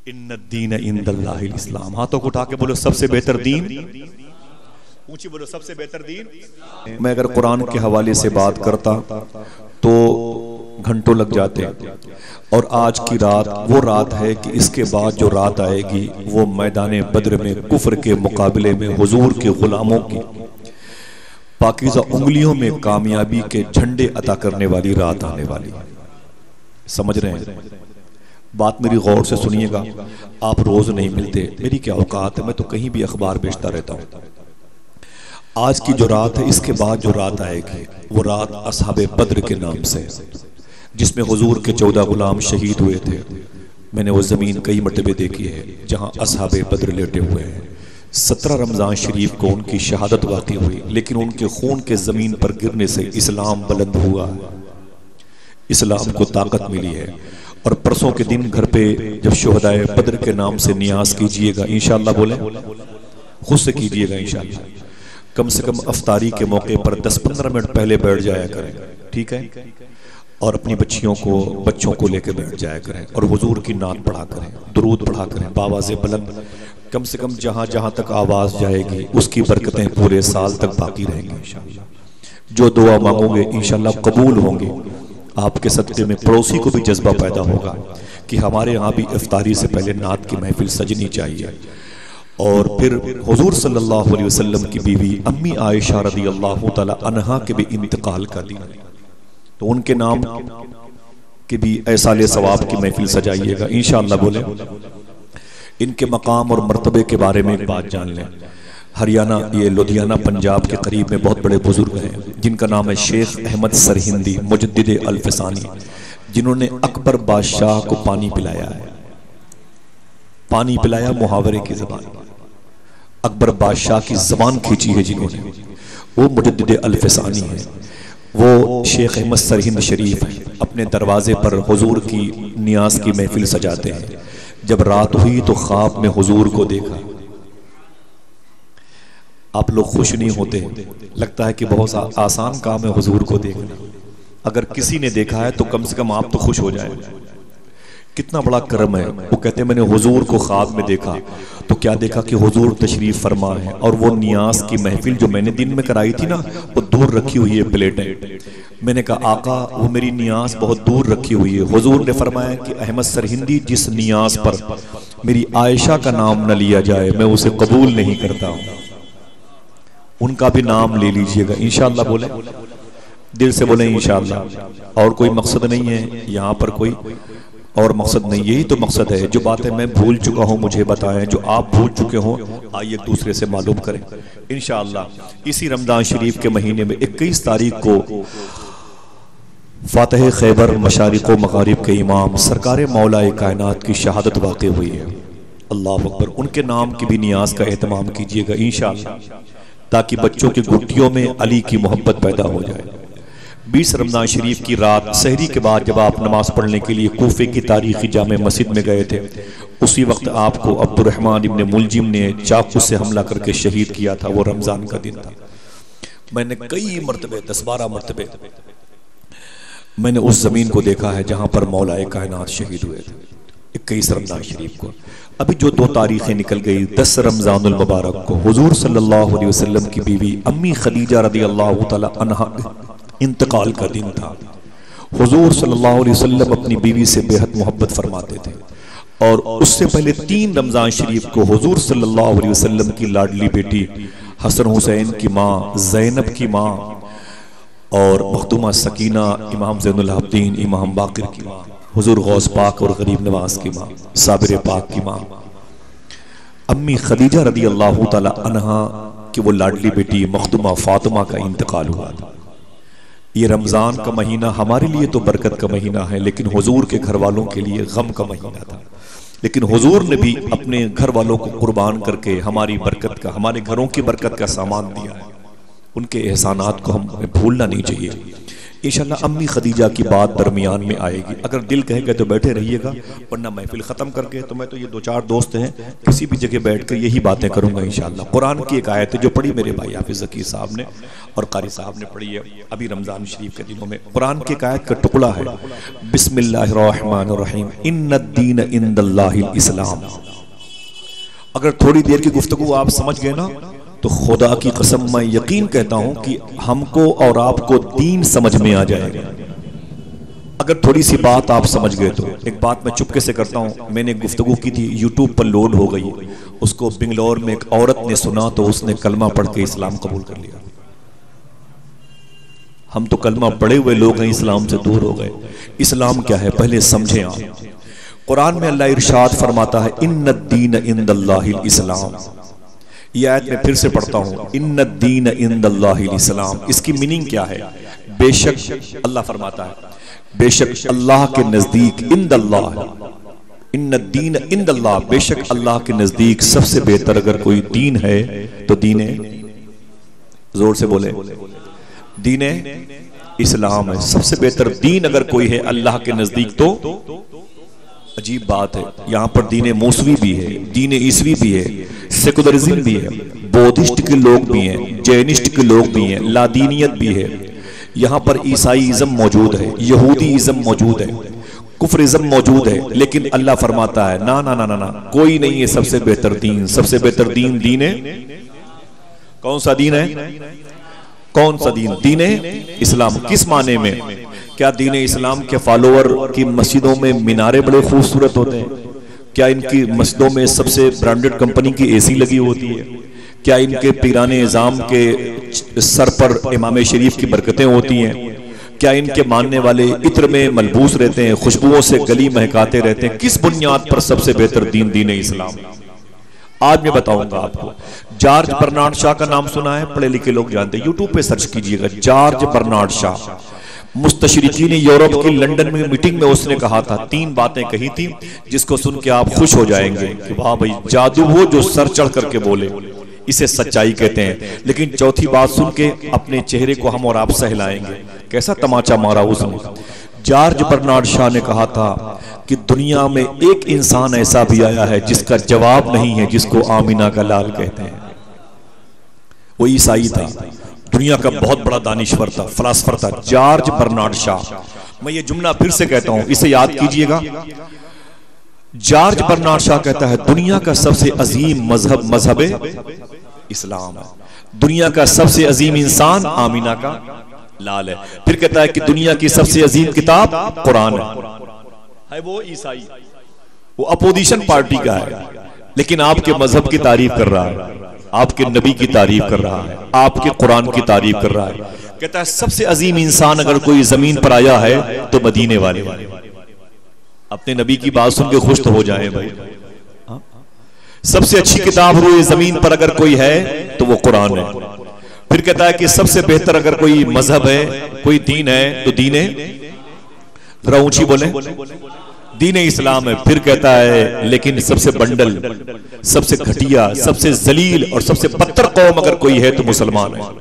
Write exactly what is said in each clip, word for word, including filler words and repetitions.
इन्नद्दीन इंदल्लाहिल इस्लाम। हाथों को उठा के बोलो सबसे बेहतर दीन, ऊंची बोलो सबसे बेहतर दीन। मैं अगर कुरान के हवाले से बात करता तो घंटों लग जाते, और आज की रात वो रात है कि इसके बाद जो रात आएगी वो मैदान बद्र में कुफ्र के मुकाबले में हुजूर के गुलामों की पाकीज़ा उंगलियों में कामयाबी के झंडे अता करने वाली रात आने वाली। समझ रहे हैं? बात मेरी गौर से सुनिएगा। आप रोज नहीं मिलते, मेरी क्या औकात है, मैं तो कहीं भी अखबार बेचता रहता हूं। आज की जो रात है, इसके बाद जो रात आएगी वो रात असहाबे बद्र के नाम से, जिसमें हुजूर के चौदह गुलाम शहीद हुए थे। मैंने वो जमीन कई मरतबे देखी है जहां असहाबे बद्र लेटे हुए हैं। सत्रह रमजान शरीफ को उनकी शहादत वाक़ई हुई, लेकिन उनके खून के जमीन पर गिरने से इस्लाम बुलंद हुआ, इस्लाम को ताकत मिली है। और परसों के दिन घर पे जब शुहदाए बद्र के नाम से नियाज कीजिएगा इंशाअल्लाह, बोले खुद से कीजिएगा इंशाअल्लाह। कम से कम अफ्तारी के मौके पर दस पंद्रह मिनट पहले बैठ जाया करें, ठीक है? और अपनी बच्चियों को बच्चों को लेकर बैठ जाया करें और हुजूर की नात पढ़ा करें, दुरूद पढ़ा करें बावाज़े बुलंद। कम से कम जहां जहां तक आवाज जाएगी उसकी बरकतें पूरे साल तक बाकी रहेंगी इंशाअल्लाह। जो दुआ मांगोगे इंशाअल्लाह कबूल होंगे। आपके सदक़े में पड़ोसी को भी जज्बा पैदा होगा कि हमारे यहाँ भी इफ्तारी से पहले नात की महफिल सजनी चाहिए। और फिर हुजूर सल्लल्लाहु अलैहि वसल्लम की बीवी अम्मी आयशा रज़ी अल्लाह तआला अन्हा के भी इंतकाल का दिन, तो उनके नाम के भी ऐसाले सवाब की महफिल सजाइएगा इंशाअल्लाह। बोले इनके मकाम और मर्तबे के बारे में एक बात जान लें। हरियाणा, ये लुधियाना पंजाब के करीब में बहुत बड़े बुजुर्ग हैं जिनका नाम है शेख अहमद सरहिंदी मुजद्दिदे अल्फसानी, जिन्होंने अकबर बादशाह को पानी पिलाया है। पानी पिलाया मुहावरे की जबान, अकबर बादशाह की जबान खींची है जिन्होंने, वो मुजद्दिदे अल्फसानी है। वो शेख अहमद सरहिंद शरीफ है, अपने दरवाजे पर हुजूर की नियाज की महफिल सजाते हैं। जब रात हुई तो ख्वाब में हुजूर को देखा। आप लोग खुश नहीं होते, लगता है कि बहुत आसान काम है हुजूर को देखना। अगर किसी ने देखा है तो कम से कम आप तो खुश हो जाए, कितना बड़ा करम है। वो कहते हैं मैंने हुजूर को ख्वाब में देखा, तो क्या देखा कि हुजूर तशरीफ फरमा है और वो नियाज की महफिल जो मैंने दिन में कराई थी ना, वो दूर रखी हुई है प्लेटें। मैंने कहा आका वो मेरी नियाज बहुत दूर रखी हुई है। हुजूर ने फरमाया कि अहमद सरहिंदी, जिस नियाज पर मेरी आयशा का नाम न लिया जाए मैं उसे कबूल नहीं करता हूं। उनका भी नाम ले लीजिएगा इंशाअल्लाह। बोले दिल से बोले इंशाअल्लाह। और कोई मकसद नहीं है यहाँ पर, कोई और मकसद नहीं, यही तो मकसद है। जो बातें मैं भूल चुका हूँ मुझे बताएं, जो आप भूल चुके हो आइए एक दूसरे से मालूम करें इंशाअल्लाह। इसी रमजान शरीफ के महीने में इक्कीस तारीख को फातह खैबर मशारिक व मगारिब के इमाम सरकार मौलाए कायनात की शहादत वाक़ई हुई है। अल्लाह अकबर। उनके नाम की भी नियाज का एहतमाम कीजिएगा इंशाअल्लाह, ताकि बच्चों की गुट्टियों में अली की मोहब्बत पैदा हो जाए। बीस रमजान शरीफ की रात सहरी के बाद जब आप नमाज पढ़ने के लिए कूफे की तारीखी जामे मस्जिद में गए थे, उसी वक्त आपको अब्दुर्रहमान इब्ने मुलजिम ने चाकू से हमला करके शहीद किया था। वो रमजान का दिन था। मैंने कई मरतबे, दस बारह मरतबे मैंने उस जमीन को देखा है जहां पर मौलाए कायनात शहीद हुए थे, इक्कीस रमजान शरीफ को। अभी जो दो तारीखें निकल गई, दस रमजानुल मुबारक को हुजूर सल्लल्लाहु अलैहि वसल्लम की बीवी अम्मी खदीजा रदी अल्लाह तआला अन्हा इंतकाल का दिन था। हुजूर सल्लल्लाहु अलैहि वसल्लम अपनी बीवी से बेहद मोहब्बत फरमाते थे, और उससे पहले तीन रमजान शरीफ को हुजूर सल्लल्लाहु अलैहि वसल्लम की लाडली बेटी हसन हुसैन की माँ ज़ैनब की माँ और मखदूमा सकीना इमाम ज़ैनुल आबिदीन इमाम बाकिर की माँ, हुजूर गौस पाक और गरीब नवाज की माँ, साबिर पाक की माँ अम्मी खदीजा रदी अल्लाह तआला अन्हा की वो लाडली बेटी मखदूमा फातिमा का इंतकाल हुआ था। ये रमजान का महीना हमारे लिए तो बरकत का महीना है, लेकिन हुजूर के घर वालों के लिए गम का महीना था। लेकिन हुजूर ने भी अपने घर वालों को कुर्बान करके हमारी बरकत का, हमारे घरों की बरकत का सामान दिया है। उनके एहसानात को हमें भूलना नहीं चाहिए। इंशाल्लाह अम्मी खदीजा की बात दरमियान में आएगी। अगर दिल कहेगा तो बैठे रहिएगा, वरना महफिल ख़त्म करके तो मैं तो ये दो चार दोस्त हैं किसी भी जगह बैठ कर यही बातें करूंगा इंशाल्लाह। कुरान की एक आयत है जो पढ़ी मेरे भाई हाफिज ज़की साहब ने और कारी साहब ने पढ़ी है अभी रमज़ान शरीफ के दिनों में। कुरान की एक आयत का टुकड़ा है, बिस्मिल्लाहिर्रहमानिर्रहीम, इन्नद्दीन इंदल्लाहिल इस्लाम। अगर थोड़ी देर की गुफ्तगू आप समझ गए ना तो खुदा की कसम मैं यकीन कहता हूं कि हमको और आपको दीन समझ में आ जाएगा। अगर थोड़ी सी बात आप समझ गए तो। एक बात मैं चुपके से करता हूं, मैंने गुफ्तगू की थी, यूट्यूब पर लोड हो गई, उसको बेंगलोर में एक औरत ने सुना तो उसने कलमा पढ़ के इस्लाम कबूल कर लिया। हम तो कलमा पढ़े हुए लोग हैं, इस्लाम से दूर हो गए। इस्लाम क्या है पहले समझें आप। कुरान में अल्लाह इरशाद फरमाता है, इन्नद्दीन इंदल्लाहिल इस्लाम। ये आयत मैं फिर से पढ़ता हूं, इन्नद्दीन इंदल्लाहिल इस्लाम। इसकी मीनिंग क्या है? बेशक अल्लाह फरमाता है, बेशक अल्लाह के नजदीक, इंदल्लाह, इन्नद्दीन इंदल्लाह, बेशक अल्लाह के नजदीक सबसे बेहतर अगर कोई दीन है तो दीन, जोर से बोले, दीन इस्लाम है। सबसे बेहतर दीन अगर कोई है अल्लाह के नजदीक तो अजीब बात है, यहाँ पर दीन मौसवी भी है, दीन ईसवी भी है, सेकुलरिज्म भी है, बौद्धिस्ट के लोग भी हैं, जैनिस्ट के लोग भी हैं, लादीनियत भी है, यहाँ पर ईसाईइज्म मौजूद है, यहूदीइज्म मौजूद है, कुफरिज्म मौजूद है। लेकिन अल्लाह फरमाता है ना ना ना ना ना, कोई नहीं है सबसे बेहतर दीन। सबसे बेहतर दीन दीन है, कौन सा दीन है? कौन सा दीन? दीन इस्लाम। किस माने में? क्या दीन इस्लाम के फॉलोअर की मस्जिदों में मीनारे बड़े खूबसूरत होते हैं? क्या इनकी मस्जिदों में सबसे ब्रांडेड कंपनी की एसी लगी होती है? क्या इनके पीराने इज़ाम के सर पर इमाम शरीफ की बरकतें होती हैं? क्या इनके मानने वाले इत्र में मलबूस रहते हैं, खुशबुओं से गली महकाते रहते हैं? किस बुनियाद पर सबसे बेहतर दीन दीन इस्लाम? आज मैं बताऊंगा आपको। जॉर्ज बर्नार्ड शॉ का नाम सुना है? पढ़े लिखे लोग जानते हैं, यूट्यूब पे सर्च कीजिएगा, जॉर्ज बर्नार्ड शॉ। मुस्तशरिकीन यूरोप की लंदन में मीटिंग में उसने कहा था, तीन बातें कही थी जिसको सुन के आप खुश हो जाएंगे कि वाह भाई, जादू वो जो सर चढ़ करके बोले, इसे सच्चाई कहते हैं। लेकिन चौथी बात सुन के अपने चेहरे को हम और आप सहलाएंगे, कैसा तमाचा मारा उसने। जॉर्ज बर्नार्ड शॉ ने कहा था कि दुनिया में एक इंसान ऐसा भी आया है जिसका जवाब नहीं है, जिसको आमीना का लाल कहते हैं। वो ईसाई था, दुनिया का बहुत बड़ा दानिश्वर था, फिलासफर था, जॉर्ज बर्नार्ड शॉ। मैं ये जुमला फिर से कहता हूं, इसे याद कीजिएगा। जॉर्ज बर्नार्ड शॉ कहता है दुनिया का सबसे अजीम मजहब मजहब इस्लाम है, दुनिया का सबसे अजीम इंसान आमीना का लाल है। फिर कहता है कि दुनिया की सबसे अजीम किताब कुरान है। है वो ईसाई, वो अपोजिशन पार्टी का है, लेकिन आपके मजहब की तारीफ कर रहा है, आपके नबी की तारीफ कर रहा है, आपके कुरान की तारीफ कर रहा है। कहता है सबसे अजीम इंसान अगर कोई जमीन पर आया है तो मदीने वाले। अपने नबी की बात सुन के खुश तो हो जाए भाई। सबसे अच्छी किताब रुए जमीन पर अगर कोई है तो वो कुरान है। फिर कहता है कि सबसे बेहतर अगर कोई मजहब है, कोई दीन है तो दीन, जरा ऊंची बोले, दीन इस्लाम है। फिर कहता है लेकिन सबसे बंडल, सबसे घटिया, सबसे जलील और सबसे बदतर कौम अगर कोई है तो मुसलमान है।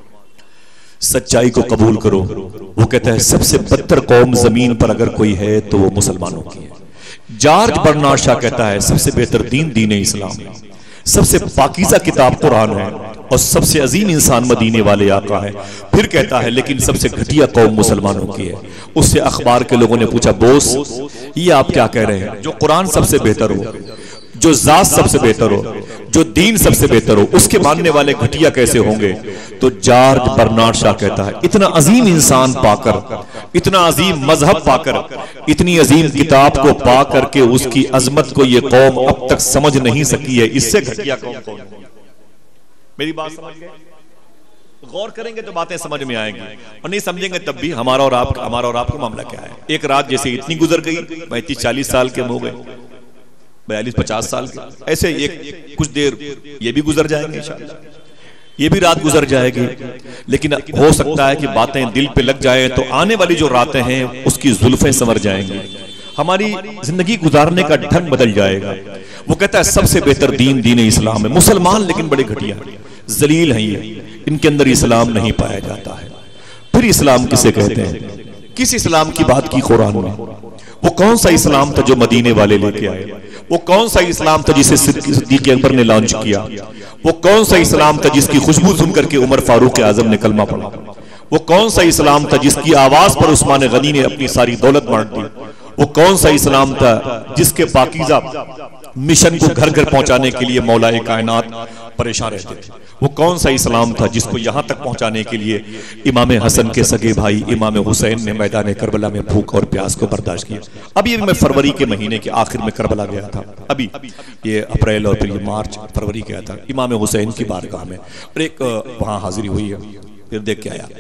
सच्चाई को कबूल करो। वो कहता है सबसे बदतर कौम जमीन पर अगर कोई है तो वो मुसलमानों की है। जॉर्ज बर्नार्ड शॉ कहता है सबसे बेहतर दीन दीन इस्लाम है, सबसे पाकीज़ा किताब कुरान है और सबसे अजीम इंसान मदीने वाले आका है। फिर कहता है लेकिन सबसे घटिया कौम मुसलमानों की है। उससे अखबार के लोगों ने पूछा, बोस ये आप क्या कह रहे हैं? जो कुरान सबसे बेहतर हो, जो जात सबसे बेहतर हो, जो दीन सबसे बेहतर हो, उसके मानने वाले घटिया कैसे होंगे? तो जॉर्ज बर्नार्ड शॉ कहता है इतना अजीम इंसान पाकर, इतना अजीम मजहब पाकर, इतनी अजीम किताब को पा करके उसकी अजमत को ये कौम अब तक समझ नहीं सकी है, इससे घटिया कौम कौन? मेरी बात समझ गए? गौर करेंगे तो बातें समझ में आएंगी, और नहीं समझेंगे तब भी हमारा और आप हमारा और आपका मामला क्या है। एक रात जैसे इतनी गुजर गई, पैंतीस चालीस साल के हो गए, बयालीस पचास साल के, ऐसे एक कुछ देर ये भी गुजर जाएंगे इंशाअल्लाह, ये भी रात गुजर जाएगी। लेकिन हो सकता है कि बातें दिल पे लग जाए तो आने वाली जो रातें हैं उसकी जुल्फें संवर जाएंगी, हमारी जिंदगी गुजारने का ढंग बदल जाएगा। वो कहता है सबसे बेहतर दीन दीन इस्लाम है। मुसलमान लेकिन बड़े घटिया जलील हैं, ये इनके अंदर इस्लाम नहीं पाया जाता है। फिर फिर इस्लाम किसे कहते हैं? किस इस्लाम की बात की कुरान में? वो कौन सा इस्लाम था जो मदीने वाले लेके आए? वो कौन सा इस्लाम था जिसे सिद्दीक अकबर ने लॉन्च किया? वो कौन सा इस्लाम था जिसकी खुशबू सुनकर के उमर फारूक आजम ने कलमा पढ़ा? वो कौन सा इस्लाम था जिसकी आवाज पर उस्मान गनी ने अपनी सारी दौलत बांट दी? वो कौन सा इस्लाम था जिसके पाकीज़ा मिशन को घर घर पहुंचाने के लिए मौलाए कायनात परेशान रहते थे? वो कौन सा इस्लाम था जिसको यहां तक पहुंचाने के लिए इमाम हसन के सगे भाई इमाम हुसैन ने मैदान करबला में भूख और प्यास को बर्दाश्त किया? अभी मैं फरवरी के महीने के आखिर में करबला गया था, अभी ये अप्रैल और फिर ये मार्च फरवरी गया था इमाम हुसैन की बारगाह में, और एक वहां हाजिरी हुई है, फिर देख के आया।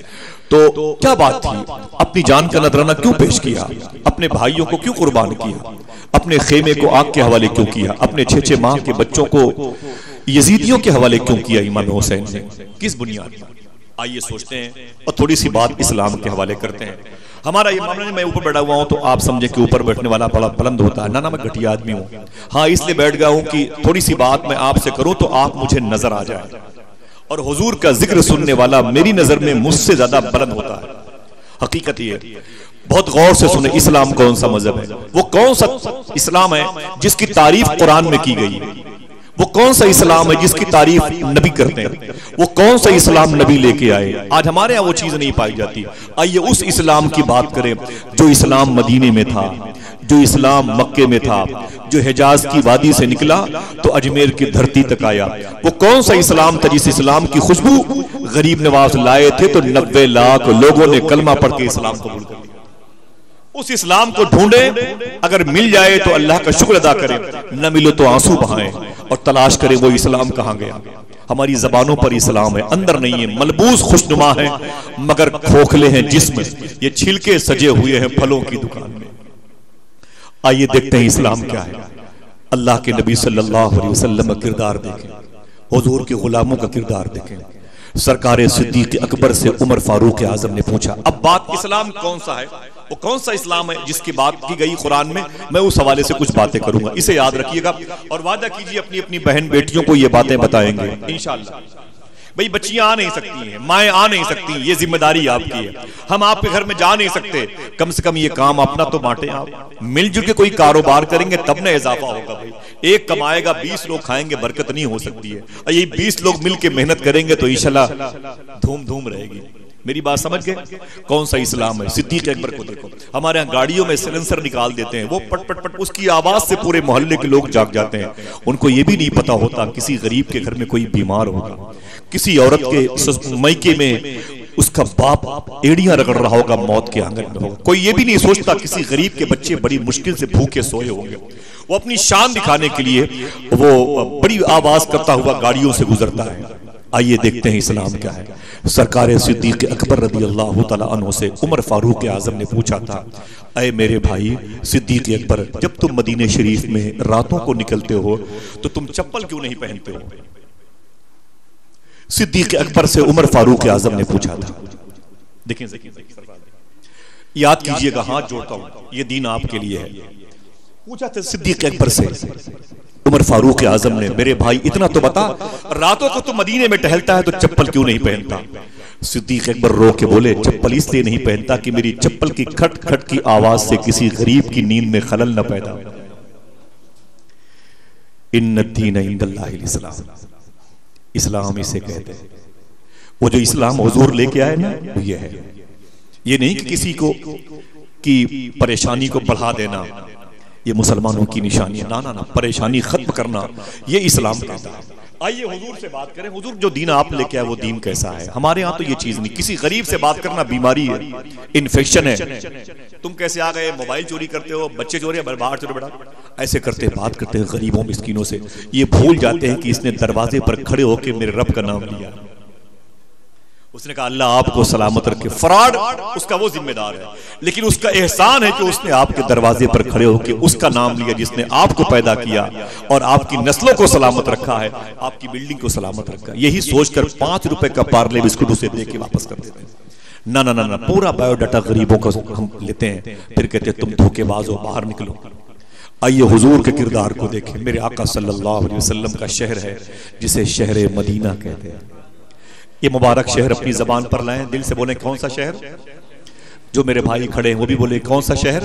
तो क्या बात थी? अपनी जान का नजराना क्यों पेश किया? अपने भाइयों को क्यों कुर्बान किया? अपने खेमे को आग के हवाले क्यों किया? अपने छह छह माह के बच्चों को यजीदियों के हवाले क्यों किया इमाम हुसैन ने? किस बुनियाद पर? आइए सोचते हैं और थोड़ी सी बात इस्लाम के हवाले करते हैं। हमारा ये मामला नहीं, मैं ऊपर बैठा हुआ हूं तो आप समझे कि ऊपर बैठने वाला बड़ा बुलंद होता है। ना ना, मैं घटिया आदमी हूं। हाँ, इसलिए बैठ गया हूं कि थोड़ी सी बात मैं आपसे करूं तो आप मुझे नजर आ जाए, और हुजूर का जिक्र सुनने वाला मेरी नजर में मुझसे ज्यादा बुलंद होता है। हकीकत ये, बहुत गौर से सुने, इस्लाम कौन सा मजहब है? वो कौन सा इस्लाम है जिसकी तारीफ कुरान में की गई? वो कौन सा इस्लाम है जिसकी तारीफ नबी करते हैं? वो कौन सा इस्लाम नबी लेके आए? आज हमारे यहाँ वो चीज नहीं पाई जाती। आइए उस इस्लाम की बात करें जो इस्लाम मदीने में था, जो इस्लाम मक्के में था, जो हिजाज की वादी से निकला तो अजमेर की धरती तक आया। वो कौन सा इस्लाम था जिस इस्लाम की खुशबू गरीब नवाज लाए थे तो नब्बे लाख लोगों ने कलमा पढ़ के इस्लाम कबूल कर लिया? उस इस्लाम को ढूंढे, अगर मिल जाए तो अल्लाह का शुक्र अदा करें, न मिले तो आंसू बहाएं और तलाश करें वो इस्लाम कहां गया। हमारी जबानों पर इस्लाम है, अंदर नहीं है। मलबूस खुशनुमा है मगर खोखले हैं जिस्म, ये छिलके सजे हुए हैं फलों की दुकान में। आइए देखते हैं इस्लाम क्या है। अल्लाह के नबी सल्लल्लाहु अलैहि वसल्लम का किरदार देखें, हुजूर के गुलामों का किरदार देखें। सरकार सिद्दीक अकबर से उमर फारूक आजम ने पूछा, अब बात इस्लाम कौन सा है, वो कौन सा इस्लाम है जिसकी बात की गई कुरान में? मैं उस हवाले से कुछ बातें करूंगा, इसे याद रखिएगा और वादा कीजिए अपनी अपनी बहन बेटियों को ये बातें बताएंगे इंशाअल्लाह। भाई बच्चियां आ नहीं सकती हैं, माएँ आ नहीं सकती, ये जिम्मेदारी आपकी है। हम आपके घर में जा नहीं सकते, कम से कम ये काम अपना तो बांटे। आप मिलजुल के कोई कारोबार करेंगे तब ना इजाफा होगा। भाई एक कमाएगा, बीस लोग खाएंगे, बरकत नहीं हो सकती है। और ये बीस लोग मिलके मेहनत करेंगे तो इंशाल्लाह धूम धूम रहेगी। मेरी बात समझ गए? कौन सा इस्लाम है? सिद्दीक अकबर को देखो, हमारे यहाँ गाड़ियों में सिलेंसर निकाल देते हैं, वो पट पट पट उसकी आवाज से पूरे मोहल्ले के लोग जाग जाते हैं। उनको ये भी नहीं पता होता किसी गरीब के घर में कोई बीमार होगा, किसी औरत के मैके में उसका बाप एड़ियां रगड़ रहा होगा, मौत के आंगन में होगा। कोई ये भी नहीं सोचता किसी गरीब के बच्चे बड़ी मुश्किल से भूखे सोए होंगे। वो अपनी शान दिखाने के लिए वो बड़ी आवाज करता हुआ गाड़ियों से गुजरता है। आइए देखते हैं इस्लाम क्या है। सरकार सिद्दीक अकबर रज़ी अल्लाह तआला अन्हु से उमर फारूक आजम ने पूछा था, अय मेरे भाई सिद्दीक अकबर, जब तुम मदीने शरीफ में रातों को निकलते हो तो तुम चप्पल क्यों नहीं पहनते हो? सिद्दीक अकबर से उमर फारूक आजम ने पूछा था। देखें, याद कीजिएगा, हाथ जोड़ता हूं, ये दीन आपके लिए है। पूछा था सिद्दीक अकबर से उमर फारूक आजम ने, मेरे भाई इतना तो बता, रातों को तो मदीने में टहलता है तो चप्पल क्यों नहीं पहनता? सिद्दीक अकबर रो के बोले, चप्पल इसलिए नहीं पहनता कि मेरी चप्पल की खट खट की आवाज से किसी गरीब की नींद में खलल न पैदा हो। इन्न दीन इंदल्लाहिल इस्लाम, इस्लाम इसे कहते हैं। वो जो इस्लाम हुजूर लेके आए ना, वो ये है। ये नहीं कि किसी को की परेशानी को बढ़ा देना, ये मुसलमानों की निशानी है। ना ना ना, परेशानी खत्म करना, ये इस्लाम कहता है। आइए हुजूर से बात करें। हुजूर जो दीन आप लेके आए वो दीन कैसा है? हमारे यहाँ तो ये चीज नहीं। किसी गरीब से बात करना बीमारी है, इन्फेक्शन है। तुम कैसे आ गए? मोबाइल चोरी करते हो, बच्चे चोरी, बाहर चोरी, बड़ा ऐसे करते बात करते हैं गरीबों मिस्किनों से। ये भूल जाते हैं कि इसने दरवाजे पर खड़े होकर मेरे रब का नाम लिया। उसने कहा अल्लाह आपको सलामत रखे। फ्रॉड उसका वो जिम्मेदार है, लेकिन उसका एहसान है कि उसने आपके दरवाजे पर खड़े होकर उसका नाम लिया जिसने आपको पैदा किया और आपकी नस्लों को सलामत रखा है, आपकी बिल्डिंग को सलामत रखा है। यही सोचकर पांच रुपए का पार्ले बिस्कुट उसे दे के वापस कर देते हैं। ना ना ना ना, पूरा बायोडाटा गरीबों का हम लेते हैं, फिर कहते हैं तुम धोखेबाज हो, बाहर निकलो। आइए हुजूर के किरदार को देखें। मेरे आका सल्लल्लाहु अलैहि वसल्लम का शहर है जिसे शहर मदीना कहते हैं। ये मुबारक शहर अपनी जबान पर लाएं, दिल से बोलें कौन सा शहर। जो मेरे भाई खड़े हैं वो भी बोले कौन सा शहर,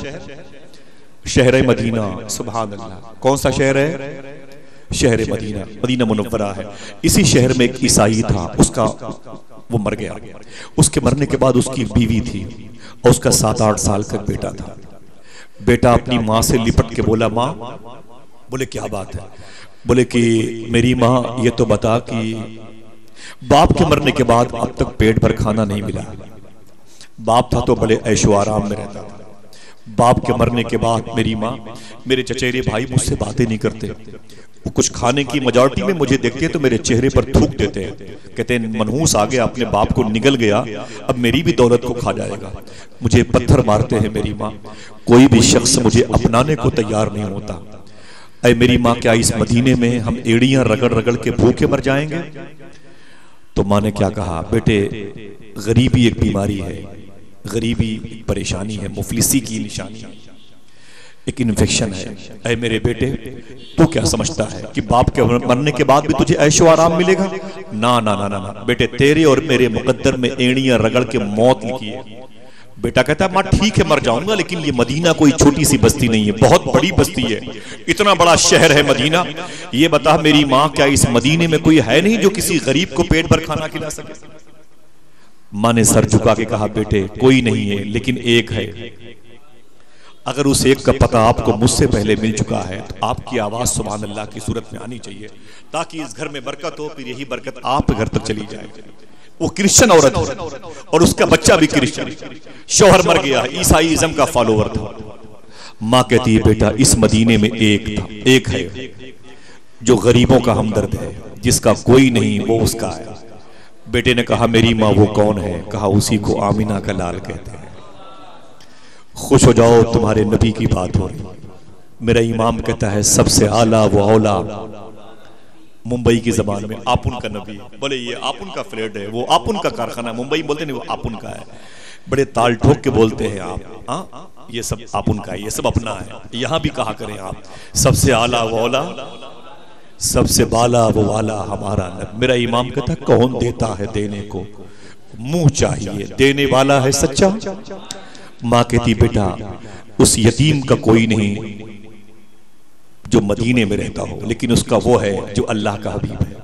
शहर मदीना। सुभान अल्लाह। कौन सा शहर है, शहर मदीना, मदीना मुनव्वरा है। इसी शहर में एक ईसाई था, उसका वो मर गया। उसके मरने के बाद उसकी बीवी थी और उसका सात आठ साल का बेटा था। बेटा अपनी माँ से लिपट के बोला, माँ, बोले क्या बात है, बोले कि मेरी माँ ये तो बता कि बाप के मरने के बाद अब तक पेट भर खाना नहीं मिला। बाप था तो बड़े ऐशो आराम में रहता था। बाप के मरने के बाद मेरी माँ, मेरे चचेरे भाई मुझसे बातें नहीं करते, वो कुछ खाने की मेजॉरिटी में मुझे देखते हैं तो मेरे चेहरे पर थूक देते हैं, कहते हैं मनहूस आ गया, अपने बाप को निगल गया, अब मेरी भी दौलत को खा जाएगा। मुझे पत्थर मारते हैं मेरी माँ, कोई भी शख्स मुझे अपनाने को तैयार नहीं होता। अरे मेरी माँ, क्या इस मदीने में हम एड़ियां रगड़ रगड़ के भूखे मर जाएंगे? तो माँ ने क्या कहा, बेटे गरीबी एक बीमारी है, गरीबी एक परेशानी है, मुफलिसी की निशानी है, एक इन्फेक्शन है। ऐ मेरे बेटे, तू क्या समझता है कि बाप के मरने के बाद भी तुझे ऐशो आराम मिलेगा? ना ना ना ना ना बेटे, तेरे और मेरे मुकद्दर में एड़ियां रगड़ के मौत लिखी है। बेटा कहता है, माँ ठीक है मर जाऊंगा, लेकिन ये मदीना कोई छोटी सी बस्ती नहीं है, बहुत बड़ी बस्ती है, इतना बड़ा शहर है मदीना। ये बता मेरी माँ, क्या इस मदीने में कोई है नहीं जो किसी गरीब को पेट भर खाना खिला सके? माँ ने सर झुका के कहा, बेटे कोई नहीं है, लेकिन एक है। अगर उस एक का पता आपको मुझसे पहले मिल चुका है तो आपकी आवाज सुभान अल्लाह की सूरत में आनी चाहिए, ताकि इस घर में बरकत हो, फिर यही बरकत आप घर तक चली जाए। वो क्रिश्चियन औरत है और उसका बच्चा भी क्रिश्चियन, शौहर मर गया, ईसाईइज्म का फॉलोवर था। माँ कहती है, बेटा इस मदीने में एक था, एक है जो गरीबों का हमदर्द है, जिसका कोई नहीं वो उसका है। बेटे ने कहा, मेरी माँ वो कौन है? कहा, उसी को आमिना का लाल कहते हैं। खुश हो जाओ, तुम्हारे नबी की बात हो रही। मेरा इमाम कहता है, सबसे आला वो औला, मुंबई की जबान में आपुन का नबी। बोले ये आपुन का फ्लैट है, वो आपुन का कारखाना, मुंबई बोलते नहीं, वो आपुन का है। बड़े ताल ठोक के बोलते हैं आप, हाँ ये सब आपुन का है, ये सब अपना है। यहाँ भी कहा करें आप, सबसे आला वो औला, सबसे बाला वो वाला हमारा नबी। मेरा इमाम कहता है, कौन देता है देने को, मुंह चाहिए, देने वाला है सच्चा। माँ कहती, बेटा उस यतीम का कोई नहीं जो मदीने में रहता हो, लेकिन उसका वो है जो अल्लाह का हबीब है।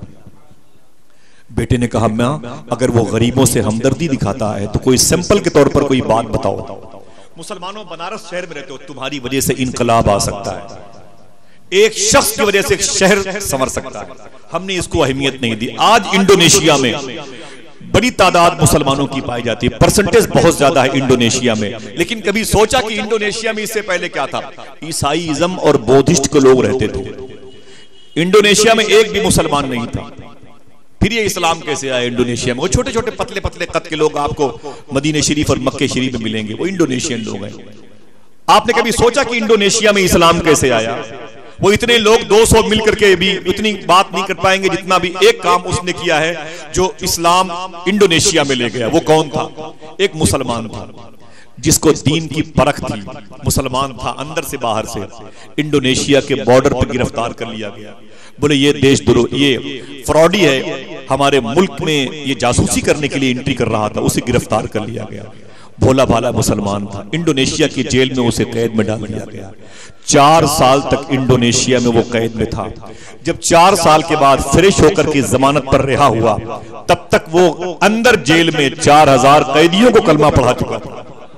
बेटे ने कहा, माँ अगर वो गरीबों से हमदर्दी दिखाता है तो कोई सिंपल के तौर पर कोई बात बताओ। मुसलमानों, बनारस शहर में रहते हो, तुम्हारी वजह से इनकलाब आ सकता है, एक शख्स की वजह से एक शहर संवर सकता है। हमने इसको अहमियत नहीं दी। आज इंडोनेशिया में बड़ी तादाद मुसलमानों की पाई जाती है, परसेंटेज बहुत ज्यादा है इंडोनेशिया में। लेकिन कभी सोचा कि इंडोनेशिया में इससे पहले क्या था? ईसाईइज्म और बौद्धिस्ट के लोग रहते थे। इंडोनेशिया में एक भी मुसलमान नहीं था। फिर ये इस्लाम कैसे आया इंडोनेशिया में? वो छोटे छोटे पतले पतले कद के लोग आपको मदीने शरीफ और मक्के शरीफ में मिलेंगे, वो इंडोनेशियन लोग हैं। आपने कभी सोचा कि इंडोनेशिया में इस्लाम कैसे आया? वो इतने लोग दो सौ मिलकर के भी उतनी बात नहीं कर पाएंगे जितना भी एक काम उसने किया है जो इस्लाम इंडोनेशिया में ले गया। वो कौन था? एक मुसलमान था जिसको दीन की परख थी, मुसलमान था अंदर से बाहर से। इंडोनेशिया के बॉर्डर पर गिरफ्तार कर लिया गया। बोले ये देशद्रोह, ये फ्रॉडी है, हमारे मुल्क में ये जासूसी करने के लिए एंट्री कर रहा था, उसे गिरफ्तार कर लिया गया। भोला भाला मुसलमान था, इंडोनेशिया की जेल में उसे कैद में डाल दिया गया। चार साल तक इंडोनेशिया में वो कैद में था। जब चार साल के बाद फ्रेश होकर के जमानत पर रिहा हुआ, तब तक वो अंदर जेल में चार हजार कैदियों को कलमा पढ़ा चुका था।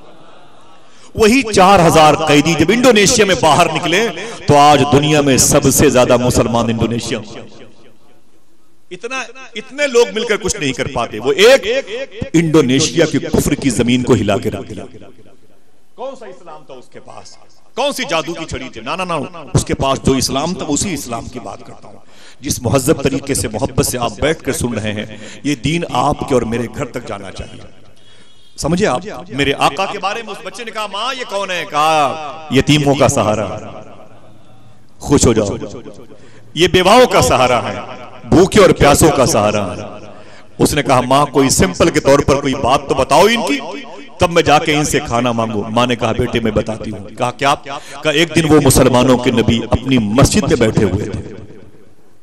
वही चार हजार कैदी जब इंडोनेशिया में बाहर निकले तो आज दुनिया में सबसे ज्यादा मुसलमान इंडोनेशिया। इतना इतने लोग मिलकर कुछ नहीं कर पाते। वो एक इंडोनेशिया की कुफ्र की जमीन को हिला के रख दिया। कौन सा इस्लाम था उसके पास? कौन सी जादू की छड़ी थी? ना ना ना, उसके पास जो इस्लाम था उसी इस्लाम की बात करता हूं, जिस मुहज्जब तरीके से मोहब्बत से आप बैठ कर सुन रहे हैं। ये दीन आपके और मेरे घर तक जाना चाहिए, समझे आप? मेरे आका के बारे में उस बच्चे ने कहा, माँ ये कौन है? कहा यतीमों का सहारा। खुश हो जाओ, ये बेवाओं का सहारा है, भूखे और प्यासों का सहारा है। उसने कहा, माँ कोई सिंपल के तौर पर कोई बात तो बताओ इनकी, तब मैं जाके इनसे खाना मांगू। माँ ने कहा, बेटे मैं बताती हूँ। कहा क्या? कहा एक दिन वो मुसलमानों के नबी अपनी मस्जिद में बैठे हुए थे,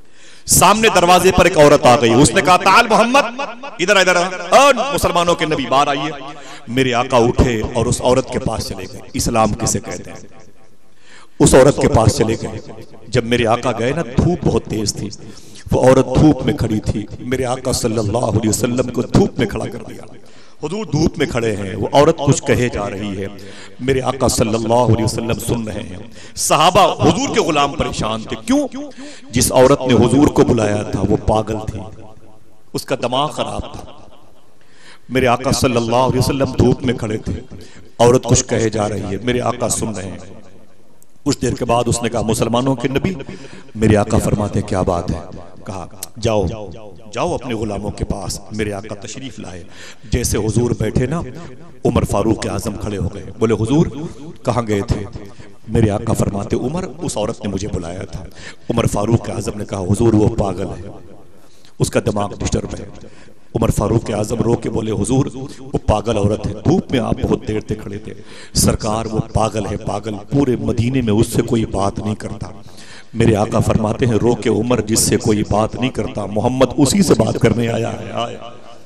सामने दरवाजे पर एक औरत आ गई, उसने कहा ताल मोहम्मद, इधर इधर, और मुसलमानों के नबी बाहर आइए। मेरे आका उठे और उस औरत के पास चले गए। इस्लाम किसे कहते हैं? उस औरत के पास चले गए। जब मेरे आका गए ना, धूप बहुत तेज थी, वो औरत धूप में खड़ी थी। मेरे आका सल्लल्लाहु अलैहि वसल्लम को धूप में खड़ा कर दिया। हुजूर धूप में खड़े हैं, वो औरत कुछ कहे जा रही है, मेरे आका सल्लल्लाहु अलैहि वसल्लम सुन रहे हैं। सहाबा हुजूर के गुलाम परेशान थे। क्यों? जिस औरत ने हुजूर को बुलाया था वो पागल थी, उसका दिमाग खराब था। मेरे आका सल्लल्लाहु अलैहि वसल्लम धूप में खड़े थे, औरत कुछ कहे जा रही है, मेरे आका सुन रहे हैं। कुछ देर के बाद उसने कहा मुसलमानों के नबी। मेरे आका फरमाते क्या बात है? कहा जाओ जाओ अपने गुलामों के पास। मेरे आका तशरीफ लाए। जैसे हुजूर बैठे ना, उमर फारूक आजम खड़े हो गए। बोले हुजूर कहाँ गए थे? मेरे आका फरमाते उमर, उस औरत ने मुझे बुलाया था। उमर फारूक आजम ने कहा हुजूर वो पागल है, उसका दिमाग डिस्टर्ब है। उमर फारूक आजम रो के बोले हुजूर वो पागल औरत है, धूप में आप बहुत देर तक खड़े थे। सरकार वो पागल है, पागल, पूरे मदीने में उससे कोई बात नहीं करता। मेरे आका फरमाते हैं रो के उमर, जिससे कोई बात नहीं करता मोहम्मद उसी से बात करने आया है।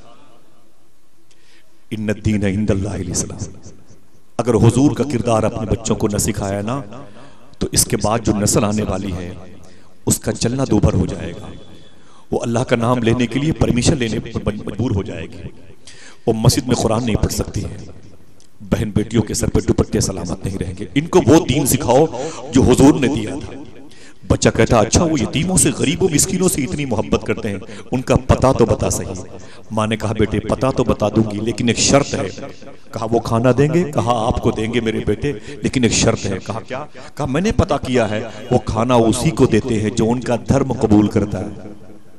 इन्ना दीन इंदल्लाहिल इस्लाम। अगर हुजूर का किरदार अपने बच्चों को न सिखाया ना, तो इसके बाद जो नस्ल आने वाली है उसका चलना दूभर हो जाएगा। वो अल्लाह का नाम लेने के लिए परमिशन लेने पर मजबूर हो जाएगी। वो मस्जिद में कुरान नहीं पढ़ सकती है, बहन बेटियों के सर पर दुपट्टे सलामत नहीं रहेंगे। इनको वो दीन सिखाओ जो हुजूर ने दिया था। बच्चा कहता अच्छा वो यतीमों से, गरीबों, मिस्किनों से इतनी मोहब्बत करते हैं, उनका पता तो बता सही। माँ ने कहा बेटे पता तो बता दूंगी, लेकिन एक शर्त है। कहा वो खाना देंगे? कहा आपको देंगे मेरे बेटे, लेकिन एक शर्त है। कहा क्या? कहा मैंने पता किया है, वो खाना उसी को देते हैं जो उनका धर्म कबूल करता है,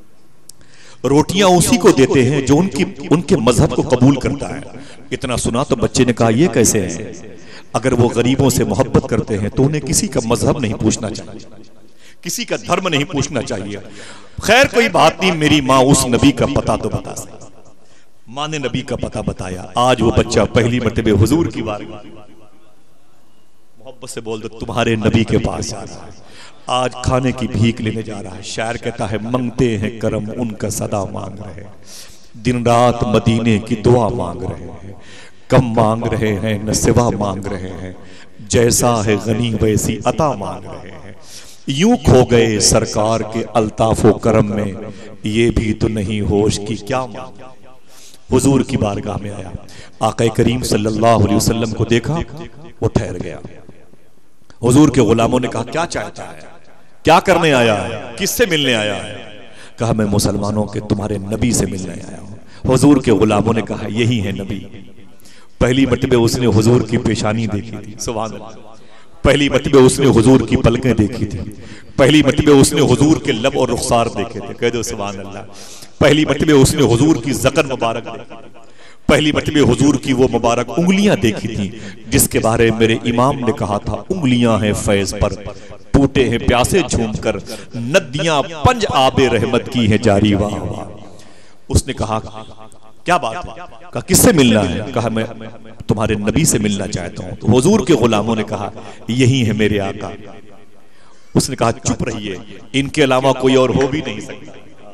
रोटियां उसी को देते हैं जो उनकी उनके मजहब को कबूल करता है। इतना सुना तो बच्चे ने कहा ये कैसे है? अगर वो गरीबों से मोहब्बत करते हैं तो उन्हें किसी का मजहब नहीं पूछना चाहिए, किसी का धर्म नहीं पूछना चाहिए। खैर कोई बात नहीं, मेरी माँ उस नबी का पता तो बता सके। माँ ने नबी का पता बताया। आज वो बच्चा पहली मर्तबे हुजूर की बारगाह मोहब्बत से बोल दो तुम्हारे नबी के पास जा रहा है, आज खाने की भीख लेने जा रहा है। शायर कहता है मंगते हैं करम उनका सदा मांग रहे, दिन रात मदीने की दुआ मांग रहे हैं, कम मांग रहे हैं न सिवा मांग रहे हैं, जैसा है गनी वैसी अता मांग रहे हैं। यूं खो गए सरकार के अल्ताफो करम में, ये भी तो नहीं होश की क्या मांग। हुजूर की बारगाह में आया, आका करीम सल्लल्लाहु अलैहि वसल्लम को देखा, वो ठहर गया। हुजूर के गुलामों ने कहा क्या चाहता है, क्या करने आया है, किससे मिलने आया है? कहा मैं मुसलमानों के तुम्हारे नबी से मिलने आया हूं। हुजूर के गुलामों ने कहा यही है नबी। पहली मर्तबे उसने हुजूर की पेशानी देखी थी, सुभान अल्लाह। पहली मर्तबे उसने हुजूर की पलकें देखी थी। पहली मर्तबे उसने हुजूर के लब और रुखसार देखे थे, कह दो सुभान अल्लाह। पहली मर्तबे उसने हुजूर की ज़कन मुबारक देखी। पहली मर्तबे हुजूर की वो मुबारक उंगलियां देखी थी जिसके बारे में मेरे इमाम ने कहा था उंगलियां हैं फैज पर, टूटे हैं प्यासे झूमकर, नदियां पंज आबे रहमत की है जारी। वाह वाह। उसने कहा क्या बात है? कहा किससे मिलना है? कहा मैं तुम्हारे नबी से मिलना चाहता हूं। तो हुजूर के गुलामों ने कहा यही है मेरे आका। उसने कहा चुप रहिए, इनके अलावा कोई और हो भी नहीं सकता।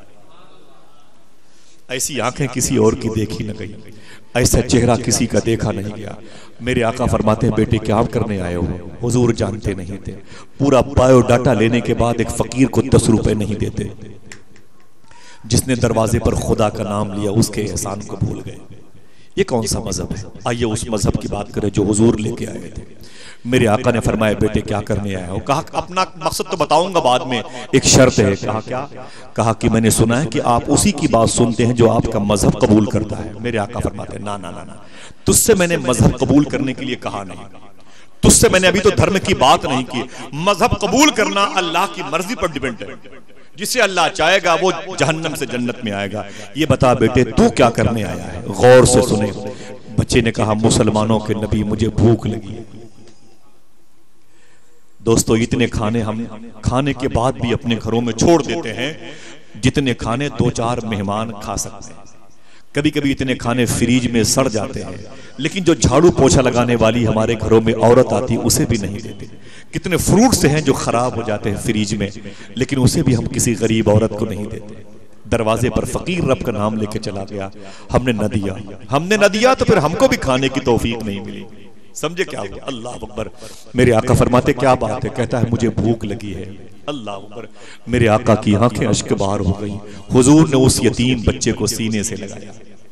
ऐसी आंखें किसी और की देखी न गई, ऐसा चेहरा किसी का देखा नहीं गया। मेरे आका फरमाते हैं बेटे क्या करने आए हो? हुजूर जानते नहीं थे। पूरा बायोडाटा लेने के बाद एक फकीर को दस रुपए नहीं देते। जिसने दरवाजे पर खुदा का नाम लिया उसके एहसान को भूल गए। ये कौन सा मजहब है? आइए उस मजहब की बात करें जो हुजूर लेके आए थे। मेरे आका ने फरमाया बेटे क्या करने आया हो? कहा अपना मकसद तो बताऊंगा बाद में, एक शर्त है। कहा क्या? कहा कि मैंने सुना है कि आप उसी की बात सुनते हैं जो आपका मजहब कबूल करता है। मेरे आका फरमाते ना ना ना ना, तुझसे मैंने मजहब कबूल करने के लिए कहा नहीं, तुझसे मैंने अभी तो धर्म की बात नहीं की। मजहब कबूल करना अल्लाह की मर्जी पर डिपेंड है, जिसे अल्लाह चाहेगा वो जहन्नम से जन्नत में आएगा। ये बता बेटे तू क्या करने आया है? गौर से सुने। बच्चे ने कहा मुसलमानों के नबी मुझे भूख लगी। दोस्तों इतने खाने हम खाने के बाद भी अपने घरों में छोड़ देते हैं जितने खाने दो चार मेहमान खा सकते हैं। कभी कभी इतने खाने फ्रीज में सड़ जाते हैं, लेकिन जो झाड़ू पोछा लगाने वाली हमारे घरों में औरत आती उसे भी नहीं देते। कितने फ्रूट्स हैं जो खराब हो जाते हैं फ्रीज में, लेकिन उसे भी हम किसी गरीब औरत को नहीं देते। दरवाजे पर फकीर रब का नाम लेके चला गया, हमने न दिया, हमने न दिया तो फिर हमको भी खाने की तौफीक नहीं मिली। समझे क्या हुआ? अल्लाह अकबर। मेरे आका फरमाते क्या बात है? कहता है मुझे भूख लगी है। अल्लाह अकबर। मेरे आका की आंखें अश्क बार हो गई। हुजूर ने उस यतीम बच्चे को सीने से लगाया।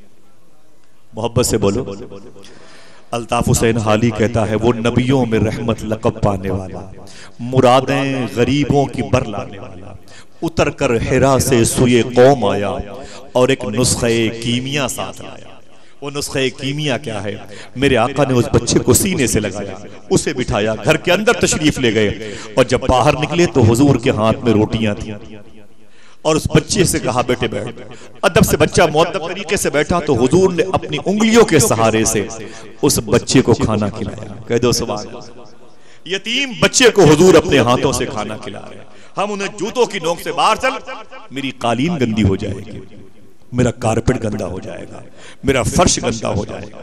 मोहब्बत से बोलो। अल्ताफ हुसैन हाली कहता है वो नबियों में रहमत लक़ब पाने वाला, मुरादें गरीबों की बर लाने वाला, उतर कर हिरा से सुए कौम आया और एक नुस्खे कीमिया साथ लाया। वो नुस्खे कीमिया क्या है? मेरे आका ने उस बच्चे को सीने से लगाया, उसे बिठाया, घर के अंदर तशरीफ ले गए और जब बाहर निकले तो हुजूर के हाथ में रोटियां थी और उस बच्चे से कहा बेटे बैठ। अदब से बच्चा मुअद्दब तरीके से बैठा तो हुजूर ने अपनी उंगलियों के सहारे से उस बच्चे को खाना खिलाया। कह दो सुभान अल्लाह। यतीम बच्चे को हुजूर अपने हाथों से खाना खिला रहे हैं। हम उन्हें जूतों की नोक से बाहर चल, मेरी कालीन गंदी हो जाएगी, मेरा कारपेट गंदा हो जाएगा, मेरा फर्श गंदा हो जाएगा।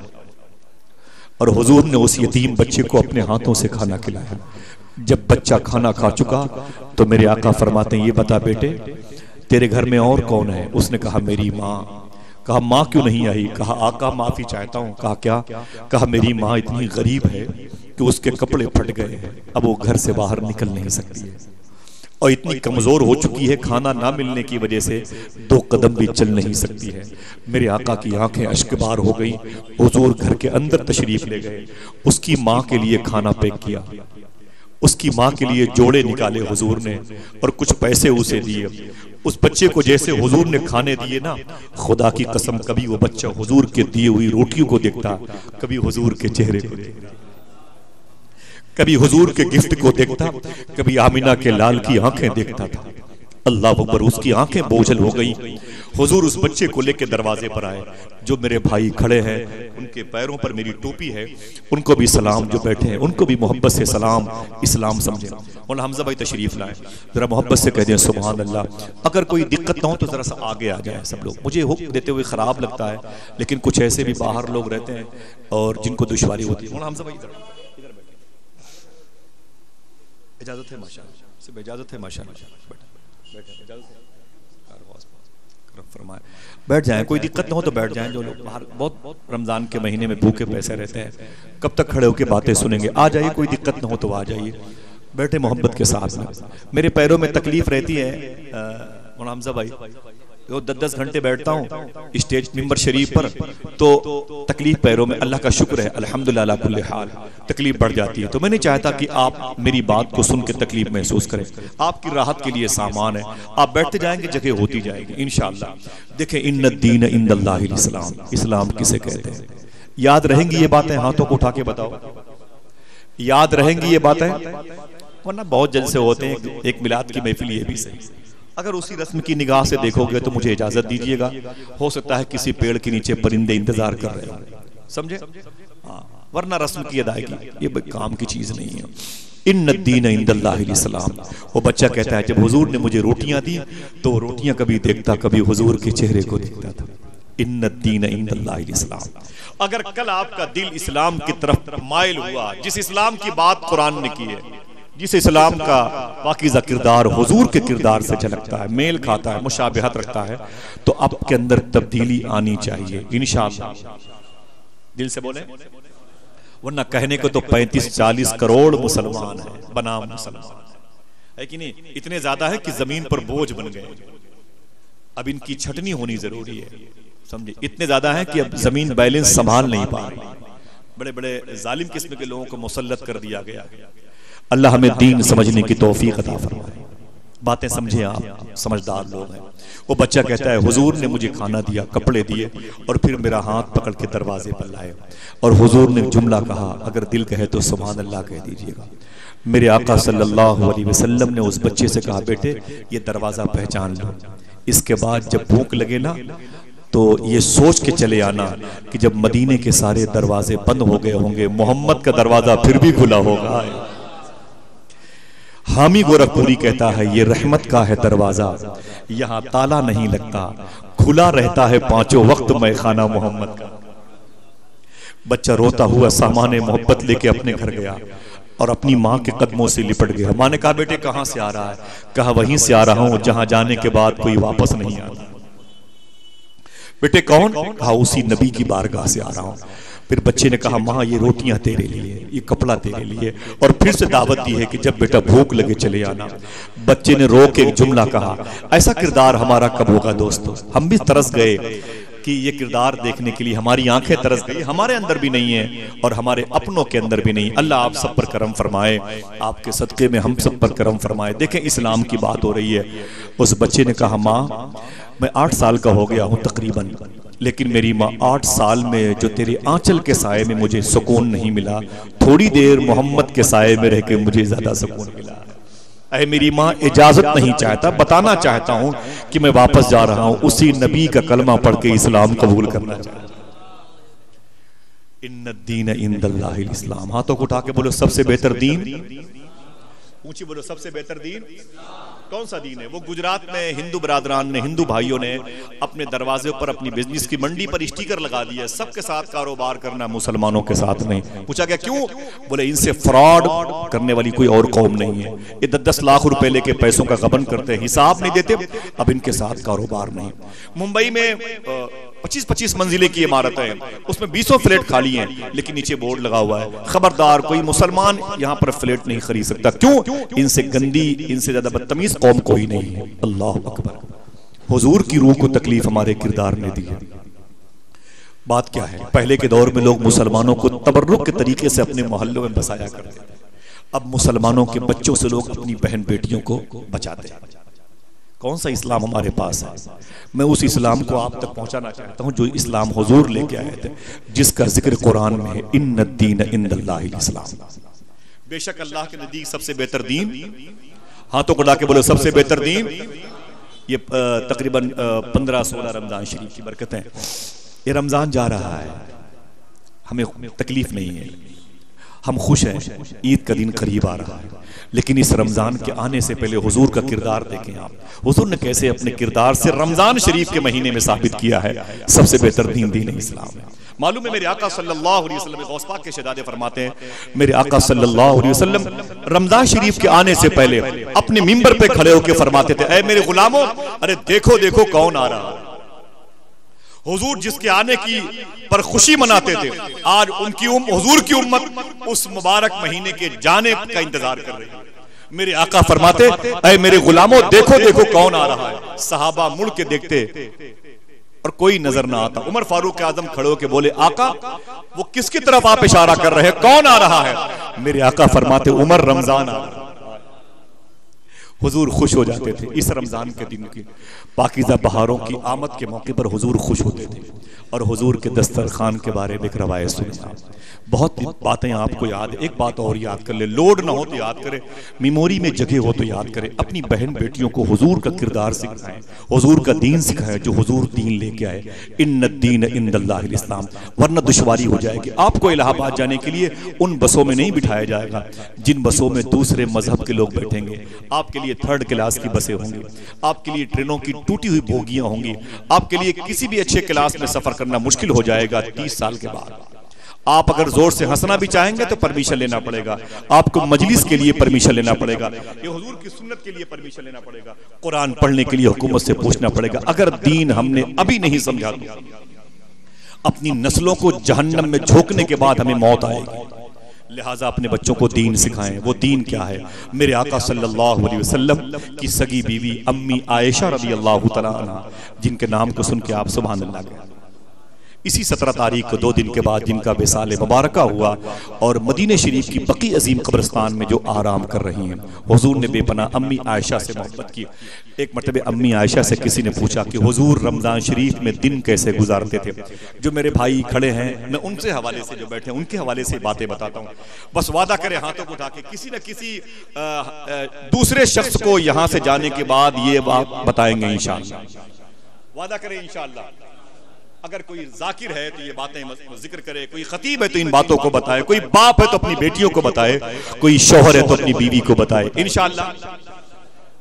और हुजूर ने उस यतीम बच्चे को अपने हाथों से खाना खिलाया। जब बच्चा खाना खा चुका तो मेरे आका फरमाते हैं ये बता बेटे तेरे घर में और कौन है? उसने कहा मेरी माँ। कहा माँ क्यों नहीं आई? कहा आका माफी चाहता हूँ। कहा क्या? कहा मेरी माँ इतनी गरीब है कि उसके कपड़े फट गए हैं, अब वो घर से बाहर निकल नहीं सकती है और इतनी कमजोर हो चुकी है खाना ना मिलने की वजह से दो कदम भी चल नहीं सकती है। मेरे आका की आंखें अश्कबार हो गई। हुजूर घर के अंदर तशरीफ ले गए, उसकी माँ के लिए खाना पैक किया, उसकी माँ के लिए जोड़े निकाले हुजूर ने और कुछ पैसे उसे दिए। उस बच्चे को जैसे हुजूर ने खाने दिए ना, खुदा की कसम कभी वो बच्चा हुजूर के दिए हुई रोटियों को देखता, कभी हुजूर के चेहरे को देखता, कभी हुजूर के गिफ्ट को देखता, कभी आमिना के लाल की आंखें देखता था। अल्लाह अकबर। उसकी आंखें बोझल हो गई। हुजूर उस बच्चे को लेकर दरवाजे पर आए। जो मेरे भाई खड़े हैं उनके पैरों पर मेरी टोपी है, उनको भी सलाम, जो बैठे हैं उनको भी मोहब्बत से सलाम, इस्लाम समझे। और हमजा भाई तशरीफ लाए, जरा मोहब्बत से कह दें सुभान अल्लाह। अगर कोई दिक्कत ना हो तो जरा सा आगे आ जाए सब लोग। मुझे हुक्म देते हुए खराब लगता है, लेकिन कुछ ऐसे भी बाहर लोग रहते हैं और जिनको दुश्वारी होती है। हमजा भाई इजाजत है माशाअल्लाह, सिर्फ इजाजत है माशाअल्लाह, फरमाए बैठ जाएं, कोई दिक्कत ना हो तो बैठ जाएं। जो लोग बाहर बहुत रमजान के महीने में भूखे पैसे रहते हैं, कब तक खड़े होकर बातें सुनेंगे? आ जाइए, कोई दिक्कत ना हो तो आ जाइए, बैठे मोहब्बत के साथ में। मेरे पैरों में तकलीफ रहती है हमजा भाई, तो दस दस घंटे बैठता हूँ स्टेज मिंबर शरीफ पर, तो तकलीफ पैरों में, अल्लाह का शुक्र है अल्हम्दुलिल्लाह अला कुल्ली हाल, तकलीफ बढ़ जाती है। तो मैं नहीं चाहता कि आप मेरी बात को सुन के तकलीफ महसूस करें। आपकी राहत के लिए सामान है, आप बैठते जाएंगे, जगह होती जाएगी इंशाअल्लाह। देखें इन्नद दीन इंदल्लाहिल इस्लाम, इस्लाम किसे कहते हैं? याद रहेंगी ये बातें? हाथों को उठा के बताओ, याद रहेंगी ये बातें? वरना बहुत जल्द से होते हैं। एक मिलाद की महफिल ये भी सही, अगर उसी रस्म की निगाह से देखोगे तो मुझे इजाजत दीजिएगा, हो सकता है किसी पेड़ के नीचे परिंदे इंतजार कर रहे हो, समझे? हाँ, वरना रस्म की अदायगी ये काम की चीज नहीं है। इन्नद दीन इंदल्लाहिल इस्लाम। वो बच्चा कहता है जब हुजूर ने मुझे रोटियां दी तो रोटियां कभी देखता, कभी हुजूर के चेहरे को देखता था। इन्नद दीन इंदल्लाहिल इस्लाम। अगर कल आपका दिल इस्लाम की तरफ माइल हुआ, जिस इस्लाम की बात कुरान ने की है, जिस इस्लाम का पाकीज़ा किरदार हुजूर के किरदार से झलकता है, मेल खाता है, मुशाबहत रखता है, तो आपके अंदर तब्दीली आनी चाहिए इंशाअल्लाह। दिल से बोले, वरना कहने को तो पैंतीस चालीस करोड़ मुसलमान हैं, बनाम मुसलमान है कि नहीं? इतने ज्यादा है कि जमीन पर बोझ बन गए। अब इनकी छटनी होनी जरूरी है, समझे? इतने ज्यादा है कि अब जमीन बैलेंस संभाल नहीं पा रही। बड़े बड़े जालिम किस्म के लोगों को मुसल्लत कर दिया गया। अल्लाह हमें दीन समझने की तौफीक अता फरमाए। बातें समझे, आप समझदार लोग हैं। वो बच्चा कहता है हुजूर ने मुझे खाना दिया, कपड़े दिए और फिर मेरा हाथ पकड़ के दरवाजे पर लाए और हुजूर ने जुमला कहा, अगर दिल कहे तो सुभान अल्लाह कह दीजिएगा। मेरे आका सल्लल्लाहु अलैहि वसल्लम ने उस बच्चे से कहा बेटे ये दरवाजा पहचान लो, इसके बाद जब भूख लगे ना तो ये सोच के चले आना कि जब मदीने के सारे दरवाजे बंद हो गए होंगे, मोहम्मद का दरवाजा फिर भी खुला होगा। हामी गोरखपुरी कहता है ये रहमत का है दरवाजा, यहाँ ताला नहीं लगता, खुला रहता है पांचों वक्त मैखाना मोहम्मद का। बच्चा रोता हुआ सामान मोहब्बत लेके अपने घर गया और अपनी माँ के कदमों से लिपट गया। माँ ने कहा बेटे कहाँ से आ रहा है? कहा वहीं से आ रहा हूं जहां जाने के बाद कोई वापस नहीं आता। बेटे कौन? कहा उसी नबी की बारगाह से आ रहा हूं। फिर बच्चे ने कहा माँ ये रोटियां तेरे लिए, ये कपड़ा तेरे लिए, और फिर से दावत दी है कि जब बेटा भूख लगे चले आना। बच्चे ने रो के एक जुमला कहा। ऐसा किरदार हमारा कब होगा दोस्तों? हम भी तरस गए कि ये किरदार देखने के लिए, हमारी आंखें तरस गई। हमारे अंदर भी नहीं है और हमारे अपनों के अंदर भी नहीं। अल्लाह आप सब पर करम फरमाए, आपके सदक़े में हम सब पर करम फरमाए। देखें इस्लाम की बात हो रही है। उस बच्चे ने कहा माँ मैं आठ साल का हो गया हूं तकरीबन, लेकिन मेरी माँ आठ साल में जो तेरे आंचल के साए में मुझे सुकून नहीं मिला, थोड़ी देर मोहम्मद के साए में रह के मुझे ज्यादा सुकून मिला। ऐ मेरी माँ इजाजत नहीं चाहता, बताना चाहता हूं कि मैं वापस जा रहा हूं, उसी नबी का कलमा पढ़ के इस्लाम कबूल करना चाहता हूं। इन्नद्दीन इंदल्लाहिल इस्लाम। हाथों को उठा के बोलो सबसे बेहतर दीन, ऊंची बोलो सबसे बेहतर दीन कौन सा दीन है? वो गुजरात में हिंदू बरादरान ने, हिंदू भाइयों ने अपने दरवाजे पर, अपनी बिजनेस की मंडी पर स्टिकर लगा दिया, सबके साथ कारोबार करना, मुसलमानों के साथ नहीं। पूछा गया क्यों? बोले इनसे फ्रॉड करने वाली कोई और कौम नहीं है। ये दस दस लाख रुपए लेके पैसों का गबन करते हैं, हिसाब नहीं देते, अब इनके साथ कारोबार नहीं। मुंबई में पच्चीस पच्चीस मंजिले की इमारत है, उसमें बीसों फ्लैट खाली हैं, लेकिन नीचे बोर्ड लगा हुआ है खबरदार कोई मुसलमान यहाँ पर फ्लैट नहीं खरीद सकता। क्यों? इनसे गंदी, इनसे ज्यादा बदतमीज कौम कोई नहीं है। अल्लाह अकबर। हुजूर की रूह को तकलीफ हमारे किरदार ने दी है। बात क्या है? पहले के दौर में लोग मुसलमानों को तबर्रुक के तरीके से अपने मोहल्लों में बसाया करते थे। अब मुसलमानों के बच्चों से लोग अपनी बहन बेटियों को बचाते हैं। कौन सा इस्लाम हमारे पास है? मैं उस इस्लाम को आप तक पहुंचाना चाहता हूं जो इस्लाम हुजूर लेके आए थे, जिसका जिक्र कुरान में है, इन्नद्दीन इंदल्लाहिल इस्लाम। बेशक अल्लाह के नजदीक सबसे बेहतर दीन, हाथों को डाके बोलो सबसे बेहतर दीन। ये तकरीबन पंद्रह सोलह रमजान शरीफ की बरकत है। ये रमजान जा रहा है, हमें तकलीफ नहीं है, हम खुश हैं, ईद का दिन करीब आ रहा है। लेकिन इस रमजान के आने से पहले हुजूर का किरदार देखें आप। हुजूर ने कैसे अपने किरदार से रमजान शरीफ के महीने में साबित किया है सबसे बेहतर दीन दीन इस्लाम है। मालूम है मेरे आका सल्लल्लाहु अलैहि वसल्लम, गौस पाक के शहजादे फरमाते हैं, मेरे आका सल्लल्लाहु अलैहि वसल्लम रमजान शरीफ के आने से पहले अपने मिंबर पे खड़े होकर फरमाते थे, ऐ मेरे गुलामों, अरे देखो देखो कौन आ रहा है। हुजूर जिसके आने की पर खुशी मनाते थे, आज उनकी उम, हुजूर की उम्मत उस मुबारक महीने के जाने का इंतजार कर रही है। मेरे आका फरमाते, ऐ मेरे गुलामों देखो देखो कौन आ रहा है। सहाबा मुड़ के देखते और कोई नजर ना आता। उमर फारूक आजम खड़े होके बोले, आका वो किसकी तरफ आप इशारा कर रहे हैं, कौन आ रहा है? मेरे आका फरमाते, उमर रमजान आ रहा है। हुजूर खुश हो जाते थे इस रमजान के दिन की पाकीज़ा बहारों की आमद के मौके पर। हुजूर खुश होते थे और हुजूर के दस्तरखान के बारे में एक रवायत सुनी। बहुत बातें आपको याद, एक बात और याद कर ले, लोड ना हो तो याद करे, मेमोरी में जगह हो तो याद करे। अपनी बहन बेटियों को हुजूर का किरदार सिखाएं, हुजूर का दीन सिखाएं जो हुजूर दीन लेके आए, इन्नद्दीन इंदल्लाहिल इस्लाम। वरना दुश्वारी हो जाएगी। आपको इलाहाबाद जाने के लिए उन बसों में नहीं बिठाया जाएगा जिन बसों में दूसरे मजहब के लोग बैठेंगे। आपके लिए थर्ड क्लास की बसें होंगी, आपके लिए ट्रेनों की टूटी हुई बोगियां होंगी, आपके लिए किसी भी अच्छे क्लास में सफर करना मुश्किल हो जाएगा तीस साल के बाद। आप अगर जोर से हंसना भी चाहेंगे तो परमिशन लेना पड़ेगा, आपको मजलिस के लिए परमिशन लेना पड़ेगा, ये हुजूर की सुन्नत के लिए परमिशन लेना पड़ेगा, कुरान पढ़ने के लिए हुकूमत से पूछना पड़ेगा। अगर दीन हमने अभी नहीं समझा तो अपनी नस्लों को जहन्नम में झोंकने के बाद हमें मौत आएगी। लिहाजा अपने बच्चों को दीन सिखाएं। वो दीन क्या है? मेरे आका सल्लल्लाहु अलैहि वसल्लम की सगी बीवी अम्मी आयशा रज़ी अल्लाह तआला अन्हा, जिनके नाम को सुन के आप सुभान अल्लाह कहें। इसी सत्रह तारीख को दो दिन के बाद जिनका विसाल मुबारका हुआ और मदीने शरीफ की बकी अजीम कब्रिस्तान में जो आराम कर रही हैं, हुजूर ने बेपनाह अम्मी आयशा से मोहब्बत की। एक मरतबे अम्मी आयशा से किसी ने पूछा कि हुजूर रमजान शरीफ में दिन कैसे गुजारते थे? जो मेरे भाई खड़े हैं, मैं उनसे हवाले से, जो बैठे हैं उनके हवाले से बातें बताता हूँ। बस वादा करें हाथों को उठा के, किसी न किसी आ, आ, दूसरे शख्स को यहाँ से जाने के बाद ये बात बताएंगे इंशाअल्लाह। वादा करें इंशाअल्लाह। अगर कोई जाकिर है तो ये बातें जिक्र करे, कोई खतीब है तो इन बातों को बताए, कोई बाप है तो अपनी बेटियों को बताए, कोई शौहर है तो अपनी बीवी को बताए इंशाअल्लाह।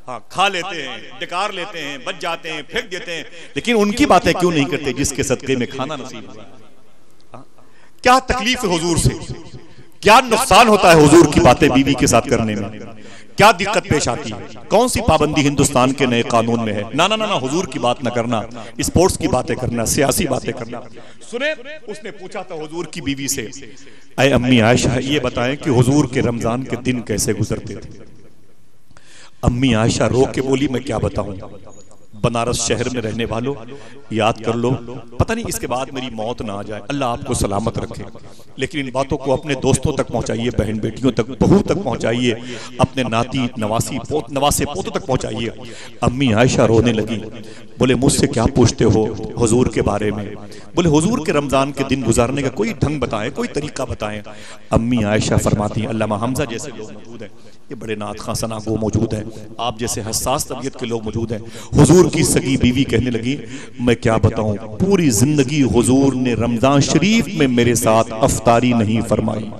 हाँ, खा लेते हैं, डिकार लेते हैं, बच जाते हैं, फेंक देते हैं, लेकिन उनकी बातें क्यों नहीं करते जिसके सदके में खाना नसीब हुआ। हाँ? क्या तकलीफ है हुजूर से, क्या नुकसान होता है हुजूर की बातें बीवी के साथ करने में, क्या दिक्कत पेश आती है, कौन सी पाबंदी हिंदुस्तान के नए कानून में है। ना ना ना ना, हुजूर की बात ना करना, स्पोर्ट्स की बातें करना, सियासी बातें करना। सुने, उसने पूछा था हुजूर की बीवी से, ऐ अम्मी आयशा, ये बताएं कि हुजूर के रमजान के दिन कैसे गुजरते थे। अम्मी आयशा रो के बोली, मैं क्या बताऊं, बनारस शहर में रहने वालों याद कर लो, पता नहीं इसके बाद मेरी मौत ना आ जाए, अल्लाह आपको सलामत रखे, लेकिन इन बातों को अपने दोस्तों तक पहुंचाइए, बहन बेटियों तक, बहू तक पहुंचाइए, अपने नाती नवासी पोत नवासे पोतों तक पहुंचाइए। अम्मी आयशा रोने लगी, बोले मुझसे क्या पूछते हो हुजूर के बारे में, बोले हुजूर के रमजान के दिन गुजारने का कोई ढंग बताएं, कोई तरीका बताएं। अम्मी आयशा फरमाती हैं, अल्लामा हमजा जैसे लोग मौजूद हैं, ये बड़े नात खां सना गो मौजूद है, आप जैसे हसास तबीयत के लोग मौजूद हैं। हुजूर की सगी बीवी कहने लगी, मैं क्या बताऊं, पूरी जिंदगी हुजूर ने रमजान शरीफ में मेरे साथ अफ्तारी नहीं फरमाई,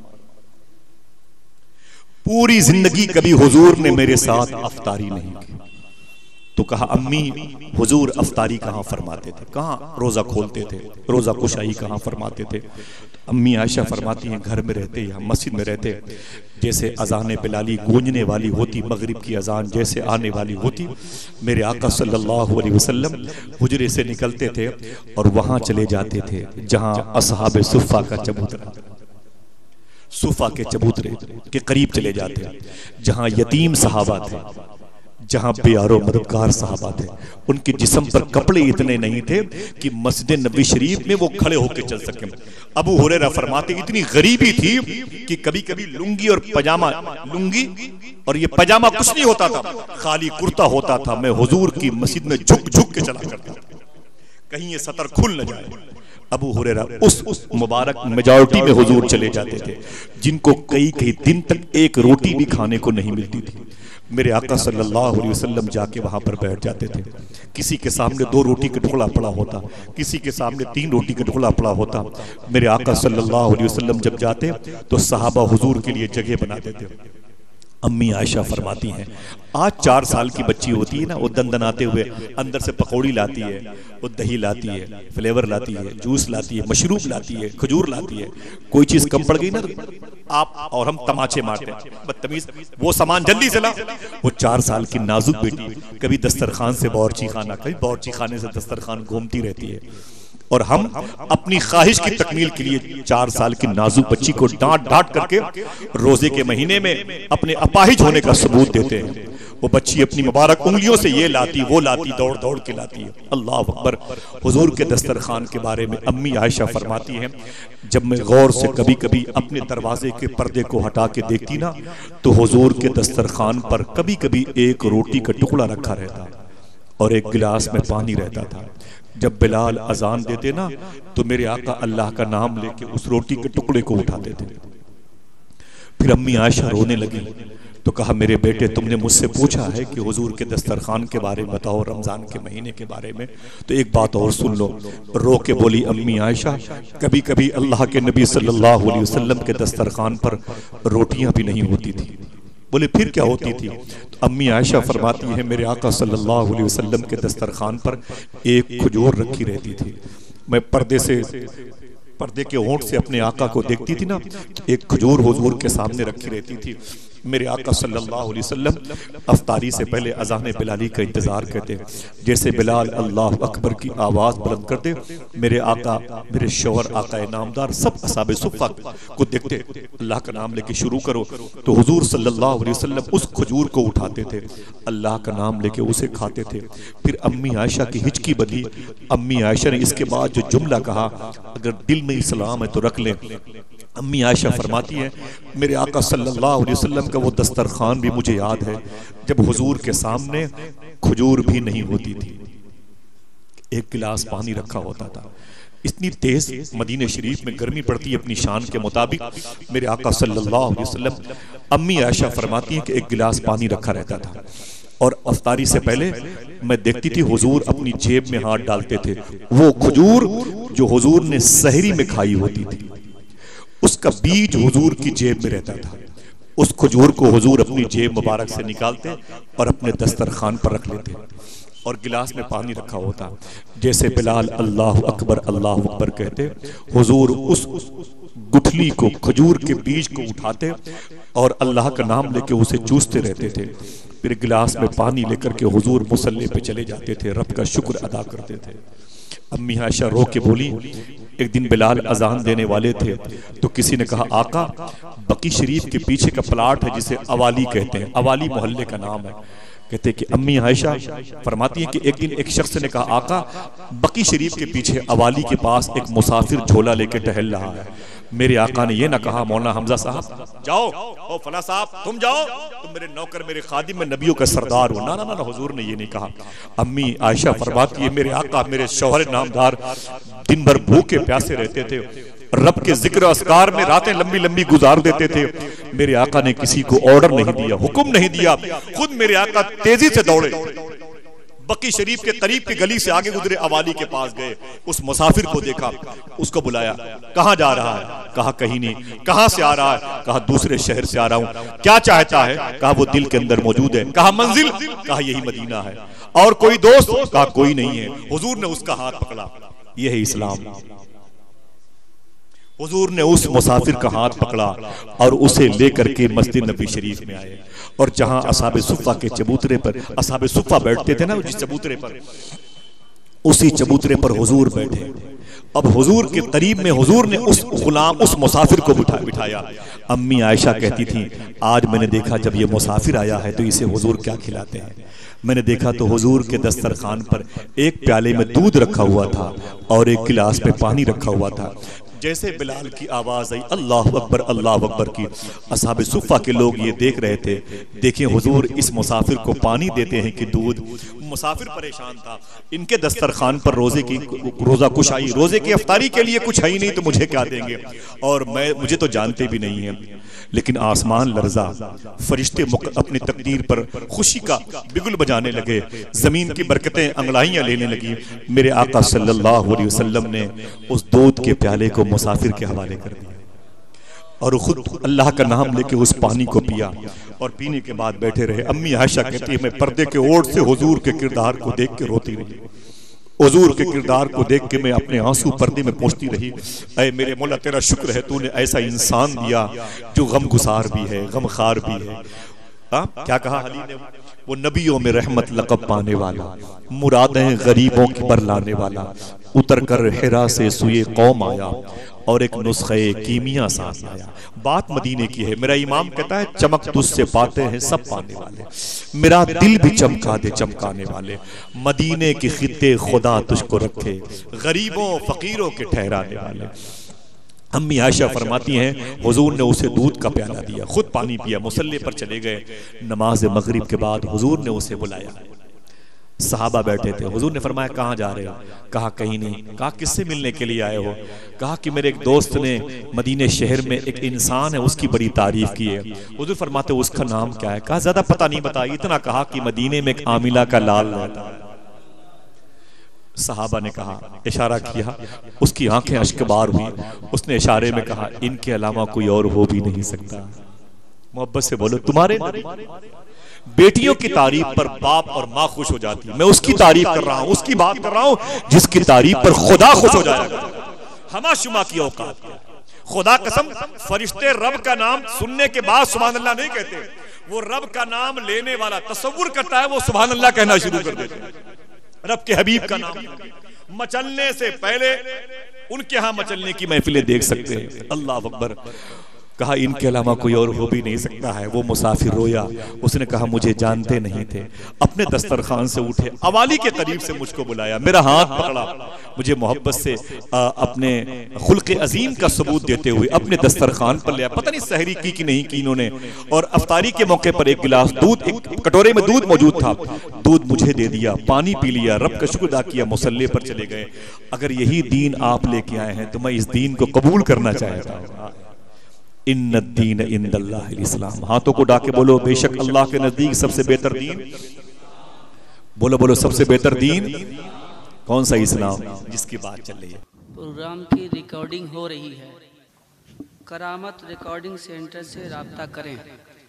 पूरी जिंदगी कभी हुजूर ने मेरे साथ अफ्तारी नहीं की। तो कहा, अम्मी हुजूर अफ्तारी कहाँ फरमाते थे, कहाँ रोजा खोलते थे, रोजा कुशाई कहाँ फरमाते थे। तो अम्मी आयशा फरमाती हैं, घर में रहते या मस्जिद में रहते, जैसे अजान बिलाली गूंजने वाली होती, मगरिब की अजान जैसे आने वाली होती, मेरे आका सल्लल्लाहु अलैहि वसल्लम हुजरे से निकलते थे और वहां चले जाते थे जहां असहाबे सुफ़ा का चबूतरा, सुफ़ा के चबूतरे के करीब चले जाते, जहां यतीम सहाबा थे, जहां प्यारो मददगार सहाबा थे, उनके जिस्म पर कपड़े इतने नहीं थे कि मस्जिद नबी शरीफ में वो खड़े होकर चल सके। अबू हुरैरा फरमाते, इतनी गरीबी थी कि कभी कभी लुंगी और पजामा, लुंगी और ये पजामा कुछ नहीं होता था, खाली कुर्ता होता था, मैं हुजूर की मस्जिद में झुक झुक के चला करता था, कहीं ये सतर खुल न जाए। अबू हुरैरा उस, उस मुबारक मेजॉरिटी में हुजूर चले जाते थे जिनको कई कई दिन तक एक रोटी भी खाने को नहीं मिलती थी। मेरे आका सल्लल्लाहु अलैहि वसल्लम जाके वहां पर बैठ जाते थे, किसी के सामने दो रोटी का टुकड़ा पड़ा होता, किसी के सामने तीन रोटी का टुकड़ा पड़ा होता। मेरे आका सल्लल्लाहु अलैहि वसल्लम जब जाते तो सहाबा हुजूर के लिए जगह बना देते। अम्मी आयशा फरमाती हैं, आज चार साल की बच्ची होती है ना, वो दंदनाते हुए अंदर से पकौड़ी लाती है, वो दही लाती है, फ्लेवर लाती है, जूस लाती है, मशरूब लाती है, खजूर लाती है, कोई चीज कम पड़ गई ना तो आप और हम तमाचे मारते हैं, बदतमीज, वो सामान जल्दी से ला। वो चार साल की नाजुक बेटी कभी दस्तरखान से बावर्ची खाना, कभी बावर्ची खाने से दस्तरखान घूमती रहती है, और हम अपनी ख्वाहिश की तकमील के लिए चार साल की नाजुक बच्ची को डांट डांट करके रोजे के महीने में अपने अपाहिज होने का सबूत देते हैं। वो बच्ची अपनी मुबारक उंगलियों से ये लाती वो लाती, दौड़ दौड़ के लाती है। अल्लाह अकबर। हुजूर के दस्तरखान के बारे में अम्मी आयशा फरमाती हैं, जब मैं गौर से कभी कभी अपने दरवाजे के पर्दे को हटा के देखती ना, तो हुजूर के दस्तरखान पर कभी कभी एक रोटी का टुकड़ा रखा रहता और एक गिलास में पानी रहता था। जब बिलाल अजान देते ना, तो मेरे आका अल्लाह का नाम लेके उस रोटी के टुकड़े को उठाते थे। फिर अम्मी आयशा रोने लगी तो कहा, मेरे बेटे, तुमने मुझसे पूछा है कि हुजूर के दस्तरखान के बारे में बताओ, रमजान के महीने के बारे में, तो एक बात और सुन लो। रो के बोली अम्मी आयशा, कभी कभी अल्लाह के नबी सल्लल्लाहु अलैहि वसल्लम के दस्तरखान पर रोटियां भी नहीं होती थी। बोले फिर क्या होती थी? तो अम्मी आयशा फरमाती है, मेरे आका सल्लल्लाहु अलैहि वसल्लम के दस्तरखान पर एक खजूर रखी रहती थी। मैं पर्दे से पर्दे के होंठ से अपने आका को देखती थी ना, एक खजूर हुजूर के सामने रखी रहती थी। मेरे आका सल्लल्लाहु अलैहि वसल्लम अफ्तारी से पहले अज़ान बिलाली का इंतजार करते। जैसे बिलाल अल्लाह अकबर की आवाज बुलंद करते, मेरे आका, मेरे शौहर, आका नामदार, सब असहाबे सुफ़्फ़ा को देखते, अल्लाह का नाम लेके शुरू करो, तो हुजूर सल्लल्लाहु अलैहि वसल्लम उस खजूर को उठाते थे, अल्लाह का नाम लेके उसे खाते थे। फिर अम्मी आयशा की हिचकी बदली। अम्मी आयशा ने इसके बाद जो जुमला कहा, अगर दिल में इस्लाम है तो रख लें। अम्मी आयशा फरमाती है, मेरे आका सल्लल्लाहु अलैहि वसल्लम का वो दस्तरखान भी मुझे याद है जब हुजूर के सामने खजूर भी नहीं होती थी, एक गिलास पानी रखा होता था। इतनी तेज मदीने शरीफ में गर्मी पड़ती है अपनी शान के मुताबिक। मेरे आका सल्लल्लाहु अलैहि वसल्लम, अम्मी आयशा फरमाती है कि एक गिलास पानी रखा रहता था, और अफ्तारी से पहले मैं देखती थी हुजूर अपनी जेब में हाथ डालते थे, वो खजूर जो हुजूर ने सहरी में खाई होती थी, उसका बीज हुजूर की जेब में रहता था। उस खजूर को हुजूर अपनी जेब मुबारक से निकालते और अपने दस्तरखान पर रख लेते और गिलास में पानी रखा होता। जैसे बिलाल अल्लाह अकबर अल्लाह अकबर कहते, हुजूर उस गुठली को, खजूर के बीज को उठाते और अल्लाह का नाम लेके उसे चूसते रहते थे। फिर गिलास में पानी लेकर के हुजूर मुसल्ले पे चले जाते थे, रब का शुक्र अदा करते थे। अम्मी आयशा रो के बोली, एक दिन बिलाल अजान देने वाले थे तो किसी ने कहा, आका बकी शरीफ के पीछे का प्लाट है जिसे अवाली कहते हैं, अवाली मोहल्ले का नाम है। कहते कि अम्मी आयशा फरमाती हैं कि एक दिन एक शख्स ने कहा, आका बकी शरीफ के पीछे अवाली के पास एक मुसाफिर झोला लेके टहल रहा है। मेरे आका ने यह ना कहा, मौलाना हमजा साहब जाओ, ओ फला साहब तुम जाओ, तुम मेरे नौकर मेरे खादिम में नबियों का सरदार हो। ना ना ना, हुजूर ने ये नहीं कहा। अम्मी आयशा फरमाती है, मेरे आका मेरे शौहर नामदार दिन भर भूखे प्यासे रहते थे, रब के जिक्र अस्कार में रातें लंबी लंबी गुजार देते थे। मेरे आका ने किसी को ऑर्डर नहीं दिया, हुक्म नहीं दिया, खुद मेरे आका तेजी से दौड़े, बकी शरीफ के करीब की गली से आगे गुजरे, अवाली के पास गए, उस मुसाफिर को देखा, उसको बुलाया, कहां जा रहा है? कहा कहीं नहीं। कहां से आ रहा है? कहा दूसरे शहर से आ रहा हूं। क्या चाहता है? कहा वो दिल के अंदर मौजूद है। कहा मंजिल? कहा यही मदीना है। और कोई दोस्त? कहा कोई नहीं है। हुजूर ने उसका हाथ पकड़ा, यह है इस्लाम। हुजूर ने उस मुसाफिर का हाथ पकड़ा और उसे लेकर के मस्जिद नबी शरीफ में आए, और जहां असहाबे सुफ़ा के चबूतरे पर, असहाबे सुफ़ा बैठते थे ना जिस चबूतरे पर, उसी चबूतरे पर हुजूर बैठे। अब हुजूर के करीब में हुजूर ने उस गुलाम, उस मुसाफिर को बिठा बिठाया। अम्मी आयशा कहती थी, आज मैंने देखा जब ये मुसाफिर आया है तो इसे हुजूर क्या खिलाते हैं। मैंने देखा तो हुजूर के दस्तरखान पर एक प्याले में दूध रखा हुआ था और एक गिलास में पानी रखा हुआ था। जैसे बिलाल की आवाज आई अल्लाह अकबर अल्लाह अकबर की, असहाबे सुफ़ा के लोग ये देख रहे थे। देखें हुजूर इस मुसाफिर को पानी देते हैं कि दूध। मुसाफिर परेशान था, इनके दस्तरखान पर रोजे की रोजा कुछ आई, रोजे की अफ्तारी के लिए कुछ है ही नहीं तो मुझे क्या देंगे, और मैं मुझे तो जानते भी नहीं है। लेकिन आसमान लर्जा, फरिश्ते अपनी तकदीर पर खुशी का बिगुल बजाने लगे, जमीन की बरकतें अंगड़ाइयां लेने लगी। मेरे आका सल्लल्लाहु अलैहि वसल्लम ने उस दूध के प्याले को मुसाफिर के हवाले कर दिया और खुद अल्लाह का नाम लेके उस पानी को पिया, और पीने के बाद बैठे रहे। अम्मी आयशा कहती है, मैं पर्दे के ओर से हुजूर के किरदार को देख के रोती रही। हुजूर के किरदार को देख के मैं अपने आंसू पर्दे में पहुंचती रही। ऐ मेरे मौला तेरा शुक्र है, तूने ऐसा इंसान दिया जो गमगुसार भी है, गमखार भी है। आ? क्या कहा अली ने, वो नबियों में रहमत लक़ब पाने वाला, मुरादें गरीबों की पर लाने वाला, उतर कर हिरा से सुए कौम आया और एक नुस्खे कीमिया साथ आया। बात मदीने की है। मेरा इमाम कहता है, चमक तुझसे पाते हैं सब पाने वाले, मेरा दिल भी चमका दे चमकाने वाले, मदीने की खित्ते खुदा तुझको रखे, गरीबों फकीरों के ठहराने वाले। अम्मी आयशा फरमाती हैं, हुजूर ने उसे दूध का प्याला दिया, खुद पानी पिया, मुसल्ले पर चले गए। नमाज मगरिब के बाद हुजूर ने उसे बुलाया, सहाबा बैठे थे। हुजूर ने फरमाया, कहाँ जा रहे हो? कहा कहीं नहीं। कहा किससे मिलने के लिए आए हो? कहा कि मेरे एक दोस्त ने मदीने शहर में एक इंसान है उसकी बड़ी तारीफ की है। हुजूर फरमाते, उसका नाम क्या है? कहा ज्यादा पता नहीं बताया, इतना कहा कि मदीने में एक आमिला का लाल रहता है। सहाबा ने कहा, इशारा किया, उसकी आंखें अश्कबार हुई। उसने इशारे में कहा, इनके अलावा कोई और हो भी नहीं सकता। मोहब्बत से बोलो, तुम्हारे बेटियों की तारीफ पर बाप और माँ खुश हो जाती है। मैं उसकी तारीफ कर रहा हूं, उसकी बात कर रहा हूं जिसकी तारीफ पर खुदा खुश हो जाएगा। हमा शुमा की औकात, खुदा कसम, फरिश्ते रब का नाम सुनने के बाद सुभान अल्लाह नहीं कहते, वो रब का नाम लेने वाला तसव्वुर करता है, वो सुभान अल्लाह कहना शुरू कर देते हैं। रब के हबीब का नाम मचलने से पहले उनके यहां मचलने की महफिलें देख सकते हैं। अल्लाह अकबर। कहा इनके अलावा कोई और हो भी नहीं सकता है। वो मुसाफिर रोया, उसने कहा मुझे जानते नहीं थे। अपने दस्तरखान से उठे, अवाली के करीब से मुझको बुलाया, मेरा हाथ पकड़ा, मुझे मोहब्बत से आ, अपने खुल्क़े अजीम का सबूत देते हुए अपने दस्तरखान पर लिया। पता नहीं सहरी की कि नहीं की इन्होंने, और अफ्तारी के मौके पर एक गिलास दूध, एक कटोरे में दूध मौजूद था, दूध मुझे दे दिया, पानी पी लिया, रब का शुक्र अदा किया, मुसल्ले पर चले गए। अगर यही दीन आप लेके आए हैं तो मैं इस दीन को कबूल करना चाहता हूँ। इन्ना दीन इंदल्लाहिल इस्लाम। हाथों को डाके बोलो, बेशक अल्लाह के नजदीक सबसे बेहतर दीन, बोलो बोलो सबसे बेहतर दीन कौन सा? इस्लाम, जिसकी बात चल रही है। प्रोग्राम की रिकॉर्डिंग हो रही है। करामत रिकॉर्डिंग सेंटर से राब्ता करें।